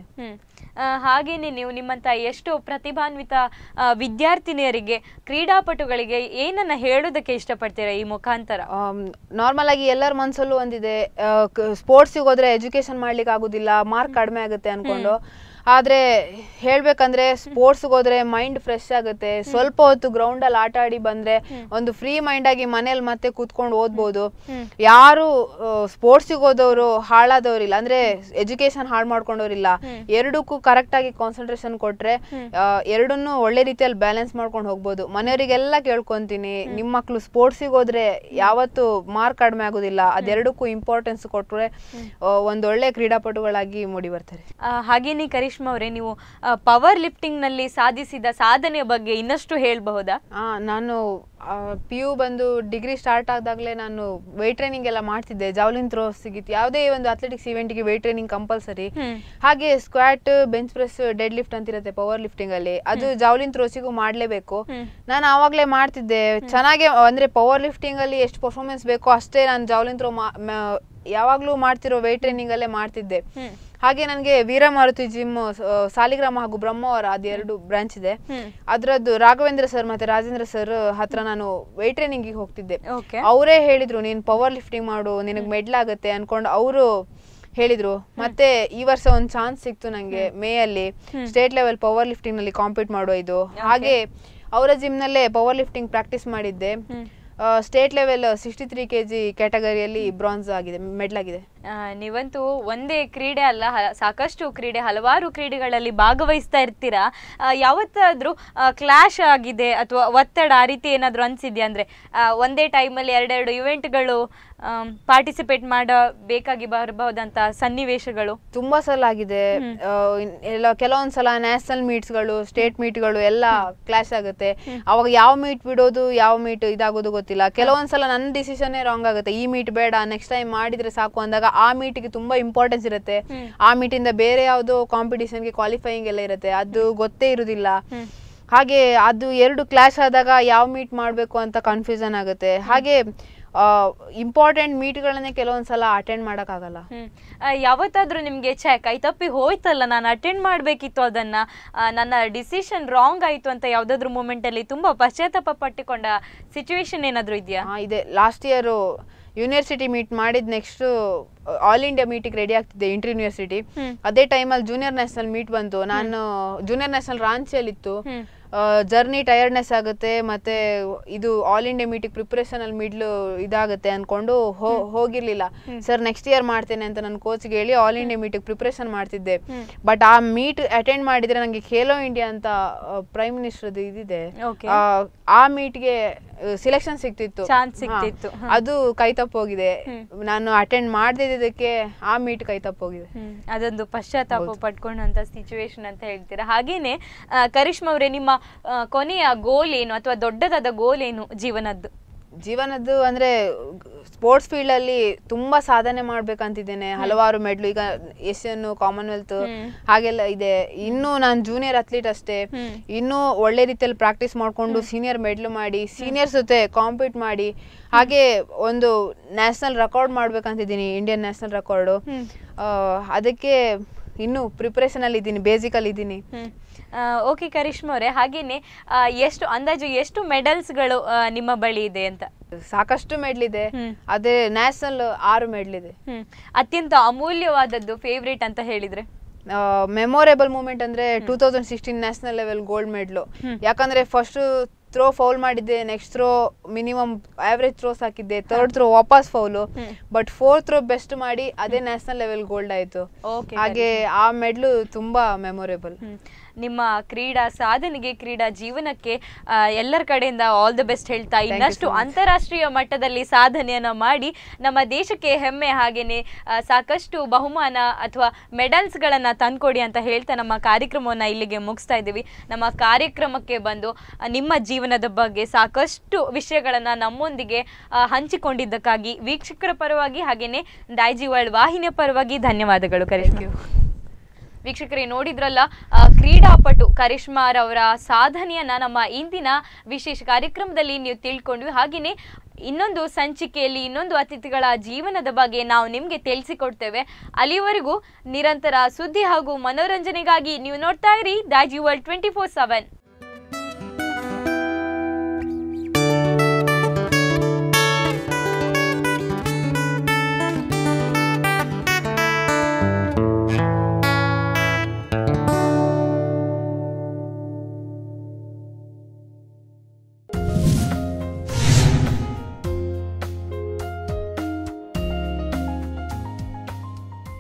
ಹಾಗೇನೆ ನೀವು ನಿಮ್ಮಂತ ಎಷ್ಟು ಪ್ರತಿಭಾನ್ವಿತ ವಿದ್ಯಾರ್ಥಿನಿಯರಿಗೆ, ಕ್ರೀಡಾಪಟುಗಳಿಗೆ ಏನನ್ನ ಹೇಳೋದಕ್ಕೆ ಇಷ್ಟಪಡ್ತೀರಾ ಈ ಮುಖಾಂತರ? ನಾರ್ಮಲ್ ಆಗಿ ಎಲ್ಲರ ಮನ್ಸಲ್ಲೂ ಒಂದಿದೆ, ಸ್ಪೋರ್ಟ್ಸಿಗೆ ಹೋದ್ರೆ ಎಜುಕೇಶನ್ ಮಾಡ್ಲಿಕ್ಕೆ ಆಗುದಿಲ್ಲ, ಮಾರ್ಕ್ ಕಡಿಮೆ ಆಗುತ್ತೆ ಅನ್ಕೊಂಡು. ಆದ್ರೆ ಹೇಳ್ಬೇಕಂದ್ರೆ ಸ್ಪೋರ್ಟ್ಸ್ಗೆ ಹೋದ್ರೆ ಮೈಂಡ್ ಫ್ರೆಶ್ ಆಗುತ್ತೆ. ಸ್ವಲ್ಪ ಹೊತ್ತು ಗ್ರೌಂಡ್ ಅಲ್ಲಿ ಆಟ ಆಡಿ ಬಂದ್ರೆ ಒಂದು ಫ್ರೀ ಮೈಂಡ್ ಆಗಿ ಮನೇಲಿ ಮತ್ತೆ ಕೂತ್ಕೊಂಡು ಓದ್ಬೋದು. ಯಾರು ಸ್ಪೋರ್ಟ್ಸಿಗೆ ಹೋದವರು ಹಾಳಾದವ್ರಿಲ್ಲ, ಅಂದ್ರೆ ಎಜುಕೇಶನ್ ಹಾಳು ಮಾಡ್ಕೊಂಡವ್ರಿಲ್ಲ. ಎರಡಕ್ಕೂ ಕರೆಕ್ಟ್ ಆಗಿ ಕಾನ್ಸಂಟ್ರೇಷನ್ ಕೊಟ್ರೆ ಎರಡನ್ನೂ ಒಳ್ಳೆ ರೀತಿಯಲ್ಲಿ ಬ್ಯಾಲೆನ್ಸ್ ಮಾಡ್ಕೊಂಡು ಹೋಗ್ಬೋದು. ಮನೆಯವರಿಗೆಲ್ಲ ಕೇಳ್ಕೊಂತೀನಿ, ನಿಮ್ಮ ಮಕ್ಳು ಸ್ಪೋರ್ಟ್ಸಿಗೆ ಹೋದ್ರೆ ಯಾವತ್ತು ಮಾರ್ಕ್ ಕಡಿಮೆ ಆಗೋದಿಲ್ಲ, ಅದೆರಡಕ್ಕೂ ಇಂಪಾರ್ಟೆನ್ಸ್ ಕೊಟ್ರೆ ಒಂದೊಳ್ಳೆ ಕ್ರೀಡಾಪಟುಗಳಾಗಿ ಮೂಡಿ ಬರ್ತಾರೆ. ಹಾಗೇನೆ ಕರಿಷ್ಮಾ ಅವರೇ, ನೀವು ಪವರ್ ಲಿಫ್ಟಿಂಗ್ ನಲ್ಲಿ ಸಾಧಿಸಿದ ಸಾಧನೆಯ ಬಗ್ಗೆ ಇನ್ನಷ್ಟು ಹೇಳ್ಬಹುದಾ? ನಾನು PU ಬಂದು ಡಿಗ್ರಿ ಸ್ಟಾರ್ಟ್ ಆದಾಗಲೇ ನಾನು ವೇಟ್ ಟ್ರೈನಿಂಗ್ ಎಲ್ಲ ಮಾಡ್ತಿದ್ದೆ. ಜಾವ್ಲಿನ್ ಥ್ರೋ ಸಿಗಿತ್ತು, ಯಾವುದೇ ಒಂದು ಅಥ್ಲೆಟಿಕ್ಸ್ ಇವೆಂಟ್ಗೆ ವೇಟ್ ಟ್ರೈನಿಂಗ್ ಕಂಪಲ್ಸರಿ. ಹಾಗೆ squat, bench press, dead lift ಅಂತಿರುತ್ತೆ ಪವರ್ ಲಿಫ್ಟಿಂಗ್ ಅಲ್ಲಿ, ಅದು ಜಾವ್ಲಿನ್ ಥ್ರೋಸಿಗೂ ಮಾಡ್ಲೇಬೇಕು. ನಾನು ಆವಾಗಲೇ ಮಾಡ್ತಿದ್ದೆ ಚೆನ್ನಾಗೆ. ಅಂದ್ರೆ ಪವರ್ ಲಿಫ್ಟಿಂಗ್ ಅಲ್ಲಿ ಎಷ್ಟು ಪರ್ಫಾರ್ಮೆನ್ಸ್ ಬೇಕೋ ಅಷ್ಟೇ ನಾನು ಜಾವ್ಲಿನ್ ಥ್ರೋ ಯಾವಾಗ್ಲೂ ಮಾಡ್ತಿರೋ ವೇಟ್ ಟ್ರೈನಿಂಗ್ ಅಲ್ಲೇ ಮಾಡ್ತಿದ್ದೆ. ಹಾಗೆ ನನಗೆ ವೀರಮಾರುತಿ ಜಿಮ್ ಸಾಲಿಗ್ರಾಮ ಹಾಗೂ ಬ್ರಹ್ಮಾವರ ಅದು 2 ಬ್ರಾಂಚ್ ಇದೆ. ಅದ್ರದ್ದು ರಾಘವೇಂದ್ರ ಸರ್ ಮತ್ತೆ ರಾಜೇಂದ್ರ ಸರ್ ಹತ್ರ ನಾನು ವೇಟ್ ಟ್ರೈನಿಂಗ್ ಹೋಗ್ತಿದ್ದೆ. ಅವರೇ ಹೇಳಿದ್ರು, ನೀನ್ ಪವರ್ ಲಿಫ್ಟಿಂಗ್ ಮಾಡು, ನಿನಗ್ ಮೆಡ್ಲ್ ಆಗುತ್ತೆ ಅನ್ಕೊಂಡು ಅವರು ಹೇಳಿದ್ರು. ಮತ್ತೆ ಈ ವರ್ಷ ಒಂದು ಚಾನ್ಸ್ ಸಿಕ್ತು ನಂಗೆ, ಮೇ ಅಲ್ಲಿ ಸ್ಟೇಟ್ ಲೆವೆಲ್ ಪವರ್ ಲಿಫ್ಟಿಂಗ್ ನಲ್ಲಿ ಕಾಂಪೀಟ್ ಮಾಡೋ ಇದು. ಹಾಗೆ ಅವರ ಜಿಮ್ ನಲ್ಲೇ ಪವರ್ ಲಿಫ್ಟಿಂಗ್ ಪ್ರಾಕ್ಟೀಸ್ ಮಾಡಿದ್ದೆ. ಸ್ಟೇಟ್ ಲೆವೆಲ್ 63 kg ಕ್ಯಾಟಗರಿಯಲ್ಲಿ ಬ್ರಾನ್ಸ್ ಆಗಿದೆ, ಮೆಡಲ್ ಆಗಿದೆ. ನೀವಂತೂ ಒಂದೇ ಕ್ರೀಡೆ ಅಲ್ಲ, ಸಾಕಷ್ಟು ಕ್ರೀಡೆ, ಹಲವಾರು ಕ್ರೀಡೆಗಳಲ್ಲಿ ಭಾಗವಹಿಸ್ತಾ ಇರ್ತೀರಾ. ಯಾವತ್ತಾದ್ರೂ ಕ್ಲಾಶ್ ಆಗಿದೆ ಅಥವಾ ಒತ್ತಡ ಆ ರೀತಿ ಏನಾದ್ರು ಅನ್ಸಿದ್ಯಾ? ಅಂದ್ರೆ ಒಂದೇ ಟೈಮಲ್ಲಿ 2 ಇವೆಂಟ್ಗಳು ಪಾರ್ಟಿಸಿಪೇಟ್ ಮಾಡಬೇಕಾಗಿ ಬರಬಹುದಂತ ಸನ್ನಿವೇಶಗಳು ತುಂಬಾ ಸಲ ಆಗಿದೆ. ಕೆಲವೊಂದ್ಸಲ ನ್ಯಾಷನಲ್ ಮೀಟ್ಸ್ಗಳು, ಸ್ಟೇಟ್ ಮೀಟ್ಗಳು ಎಲ್ಲ ಕ್ಲಾಶ್ ಆಗುತ್ತೆ. ಅವಾಗ ಯಾವ ಮೀಟ್ ಬಿಡೋದು, ಯಾವ ಮೀಟ್ ಇದಾಗೋದು ಗೊತ್ತಿಲ್ಲ. ಕೆಲವೊಂದ್ಸಲ ನನ್ನ ಡಿಸಿಷನ್ ರಾಂಗ್ ಆಗುತ್ತೆ, ಈ ಮೀಟ್ ಬೇಡ, ನೆಕ್ಸ್ಟ್ ಟೈಮ್ ಮಾಡಿದ್ರೆ ಸಾಕು ಅಂದಾಗ ಆ ಮೀಟ್ಗೆ ತುಂಬಾ ಇಂಪಾರ್ಟೆನ್ಸ್ ಇರುತ್ತೆ. ಆ ಮೀಟಿಂದ ಬೇರೆ ಯಾವುದೋ ಕಾಂಪಿಟಿಷನ್ಗೆ ಕ್ವಾಲಿಫೈಯಿಂಗ್ ಎಲ್ಲ ಇರುತ್ತೆ, ಅದು ಗೊತ್ತೇ ಇರುವುದಿಲ್ಲ. ಹಾಗೆ ಅದು 2 ಕ್ಲಾಶ್ ಆದಾಗ ಯಾವ ಮೀಟ್ ಮಾಡಬೇಕು ಅಂತ ಕನ್ಫ್ಯೂಷನ್ ಆಗುತ್ತೆ. ಹಾಗೆ ಇಂಪಾರ್ಟೆಂಟ್ ಮೀಟ್ಗಳನ್ನೇ ಕೆಲವೊಂದ್ಸಲ ಅಟೆಂಡ್ ಮಾಡೋಕ್ಕಾಗಲ್ಲ. ಯಾವತ್ತಾದ್ರೂ ನಿಮ್ಗೆ ಕೈ ತಪ್ಪಿ ಹೋಯ್ತಲ್ಲ, ನಾನು ಅಟೆಂಡ್ ಮಾಡ್ಬೇಕಿತ್ತು ಅದನ್ನ, ನನ್ನ ಡಿಸಿಷನ್ ರಾಂಗ್ ಆಯ್ತು ಅಂತ ಯಾವ್ದಾದ್ರು ಮೂಮೆಂಟ್ ಅಲ್ಲಿ ತುಂಬಾ ಪಶ್ಚಾತ್ತಾಪ ಪಟ್ಟುಕೊಂಡ ಸಿಚುವೇಶನ್ ಏನಾದ್ರು ಇದೆಯಾ? ಇದೆ. ಲಾಸ್ಟ್ ಇಯರ್ ಯೂನಿವರ್ಸಿಟಿ ಮೀಟ್ ಮಾಡಿದ್ ನೆಕ್ಸ್ಟ್ ಆಲ್ ಇಂಡಿಯಾ ಮೀಟಿಗೆ ರೆಡಿ ಆಗ್ತಿದ್ದೆ, ಇಂಟರ್ ಯೂನಿವರ್ಸಿಟಿ. ಅದೇ ಟೈಮಲ್ಲಿ ಜೂನಿಯರ್ ನ್ಯಾಷನಲ್ ಮೀಟ್ ಬಂತು. ನಾನು ಜೂನಿಯರ್ ನ್ಯಾಷನಲ್ ರಾಂಚಿಯಲ್ಲಿತ್ತು. ಜರ್ನಿ ಟಯರ್ಡ್ನೆಸ್ ಆಗುತ್ತೆ, ಮತ್ತೆ ಇದು ಆಲ್ ಇಂಡಿಯಾ ಮೀಟಿಗೆ ಪ್ರಿಪರೇಷನ್ ಅಲ್ಲಿ ಮಿಡ್ಲು ಇದಾಗುತ್ತೆ ಅನ್ಕೊಂಡು ಹೋಗಿರ್ಲಿಲ್ಲ. ಸರ್ ನೆಕ್ಸ್ಟ್ ಇಯರ್ ಮಾಡ್ತೇನೆ ಅಂತ ನನ್ನ ಕೋಚ್ಗೆ ಹೇಳಿ ಆಲ್ ಇಂಡಿಯಾ ಮೀಟಿಗೆ ಪ್ರಿಪರೇಷನ್ ಮಾಡ್ತಿದ್ದೆ. ಬಟ್ ಆ ಮೀಟ್ ಅಟೆಂಡ್ ಮಾಡಿದ್ರೆ ನಂಗೆ ಖೇಲೋ ಇಂಡಿಯಾ ಅಂತ ಪ್ರೈಮ್ ಮಿನಿಸ್ಟರ್ ಇದಿದೆ, ಆ ಮೀಟ್ಗೆ ಸಿಲೆಕ್ಷನ್ ಸಿಕ್ತಿತ್ತು, ಚಾನ್ಸ್ ಸಿಕ್ತಿತ್ತು. ಅದು ಕೈ ತಪ್ಪೋಗಿದೆ. ನಾನು ಅಟೆಂಡ್ ಮಾಡದೇ ಇದ್ದಿದ್ದಕ್ಕೆ ಆ ಮೀಟ್ ಕೈ ತಪ್ಪೋಗಿದೆ. ಅದೊಂದು ಪಶ್ಚಾತ್ತಾಪ ಪಡ್ಕೊಂಡಂತ ಸಿಚುವೇಶನ್ ಅಂತ ಹೇಳ್ತೀರಾ. ಹಾಗೇನೆ ಕರಿಷ್ಮಾ ಅವರೇ, ನಿಮ್ಮ ಕೊನೆಯ ಗೋಲ್ ಏನು ಅಥವಾ ದೊಡ್ಡದಾದ ಗೋಲ್ ಏನು ಜೀವನದ್ದು? ಅಂದ್ರೆ ಸ್ಪೋರ್ಟ್ಸ್ ಫೀಲ್ಡ್ ಅಲ್ಲಿ ತುಂಬಾ ಸಾಧನೆ ಮಾಡ್ಬೇಕಂತಿದ್ದೇನೆ. ಹಲವಾರು ಮೆಡ್ಲು, ಈಗ ಏಷ್ಯನ್, ಕಾಮನ್ವೆಲ್ತ್ ಹಾಗೆಲ್ಲ ಇದೆ. ಇನ್ನು ನಾನು ಜೂನಿಯರ್ ಅಥ್ಲೀಟ್ ಅಷ್ಟೇ. ಇನ್ನು ಒಳ್ಳೆ ರೀತಿಯಲ್ಲಿ ಪ್ರಾಕ್ಟೀಸ್ ಮಾಡ್ಕೊಂಡು ಸೀನಿಯರ್ ಮೆಡ್ಲ್ ಮಾಡಿ ಸೀನಿಯರ್ಸ್ ಜೊತೆ ಕಾಂಪೀಟ್ ಮಾಡಿ ಹಾಗೆ ಒಂದು ನ್ಯಾಷನಲ್ ರೆಕಾರ್ಡ್ ಮಾಡ್ಬೇಕಂತಿದ್ದೀನಿ, ಇಂಡಿಯನ್ ನ್ಯಾಷನಲ್ ರೆಕಾರ್ಡು. ಅದಕ್ಕೆ ಇನ್ನು ಪ್ರಿಪರೇಷನ್ ಅಲ್ಲಿ ಇದ್ದೀನಿ, ಬೇಸಿಕ್ ಅಲ್ಲಿ ಇದ್ದೀನಿ. ಓಕೆ ಕರಿಷ್ಮಾ ಅವರೇ, ಹಾಗೇನೆ ಅಂದಾಜು ಎಷ್ಟು ಮೆಡಲ್ಸ್ಗಳು ನಿಮ್ಮ ಬಳಿ ಇದೆ ಅಂತ? ಸಾಕಷ್ಟು ಮೆಡಲ್ ಇದೆ. ಅದೇ ನ್ಯಾಷನಲ್ 6 ಮೆಡಲ್ ಇದೆ. ಅತ್ಯಂತ ಅಮೂಲ್ಯವಾದದ್ದು ಫೇವ್ರೇಟ್ ಅಂತ ಹೇಳಿದ್ರೆ? ಮೆಮೊರೇಬಲ್ ಮೂಮೆಂಟ್ ಅಂದ್ರೆ 2016 ನ್ಯಾಷನಲ್ ಲೆವೆಲ್ ಗೋಲ್ಡ್ ಮೆಡ್ಲು. ಯಾಕಂದ್ರೆ ಫಸ್ಟ್ ಥ್ರೋ ಫೌಲ್ ಮಾಡಿದ್ದೆ, next throw minimum average throws ಹಾಕಿದ್ದೆ, ಥರ್ಡ್ ಥ್ರೋ ವಾಪಸ್ foul, but fourth throw best ಮಾಡಿ ಅದೇ ನ್ಯಾಷನಲ್ ಲೆವೆಲ್ ಗೋಲ್ಡ್ ಆಯ್ತು. ಹಾಗೆ ಆ ಮೆಡ್ಲು ತುಂಬಾ ಮೆಮೊರೇಬಲ್. ನಿಮ್ಮ ಕ್ರೀಡಾ ಸಾಧನೆಗೆ, ಕ್ರೀಡಾ ಜೀವನಕ್ಕೆ ಎಲ್ಲರ ಕಡೆಯಿಂದ ಆಲ್ ದ ಬೆಸ್ಟ್ ಹೇಳ್ತಾ, ಇನ್ನಷ್ಟು ಅಂತಾರಾಷ್ಟ್ರೀಯ ಮಟ್ಟದಲ್ಲಿ ಸಾಧನೆಯನ್ನ ಮಾಡಿ ನಮ್ಮ ದೇಶಕ್ಕೆ ಹೆಮ್ಮೆ ಹಾಗೇನೆ ಸಾಕಷ್ಟು ಬಹುಮಾನ ಅಥವಾ ಮೆಡಲ್ಸ್ಗಳನ್ನ ತಂದ್ಕೊಡಿ ಅಂತ ಹೇಳ್ತಾ ನಮ್ಮ ಕಾರ್ಯಕ್ರಮವನ್ನ ಇಲ್ಲಿಗೆ ಮುಗಿಸ್ತಾ ಇದ್ದೀವಿ. ನಮ್ಮ ಕಾರ್ಯಕ್ರಮಕ್ಕೆ ಬಂದು ನಿಮ್ಮ ಜೀವನದ ಬಗ್ಗೆ ಸಾಕಷ್ಟು ವಿಷಯಗಳನ್ನ ನಮ್ಮೊಂದಿಗೆ ಹಂಚಿಕೊಂಡಿದ್ದಕ್ಕಾಗಿ ವೀಕ್ಷಕರ ಪರವಾಗಿ ಹಾಗೇನೆ ಡೈಜಿವರ್ಲ್ಡ್ ವಾಹಿನಿಯ ಪರವಾಗಿ ಧನ್ಯವಾದಗಳು ಕರಿಷ್ಮಾ. ವೀಕ್ಷಕರೇ, ನೋಡಿದ್ರಲ್ಲ ಕ್ರೀಡಾಪಟು ಕರಿಷ್ಮಾ ರವರ ಸಾಧನೆಯನ್ನ ನಮ್ಮ ಇಂದಿನ ವಿಶೇಷ ಕಾರ್ಯಕ್ರಮದಲ್ಲಿ ನೀವು ತಿಳ್ಕೊಂಡ್ವಿ. ಹಾಗೆಯೇ ಇನ್ನೊಂದು ಸಂಚಿಕೆಯಲ್ಲಿ ಇನ್ನೊಂದು ಅತಿಥಿಗಳ ಜೀವನದ ಬಗ್ಗೆ ನಾವು ನಿಮಗೆ ತಿಳಿಸಿಕೊಡ್ತೇವೆ. ಅಲ್ಲಿವರೆಗೂ ನಿರಂತರ ಸುದ್ದಿ ಹಾಗೂ ಮನೋರಂಜನೆಗಾಗಿ ನೀವು ನೋಡ್ತಾ ಇರಿ ಡೈಜಿವರ್ಲ್ಡ್ 24/7.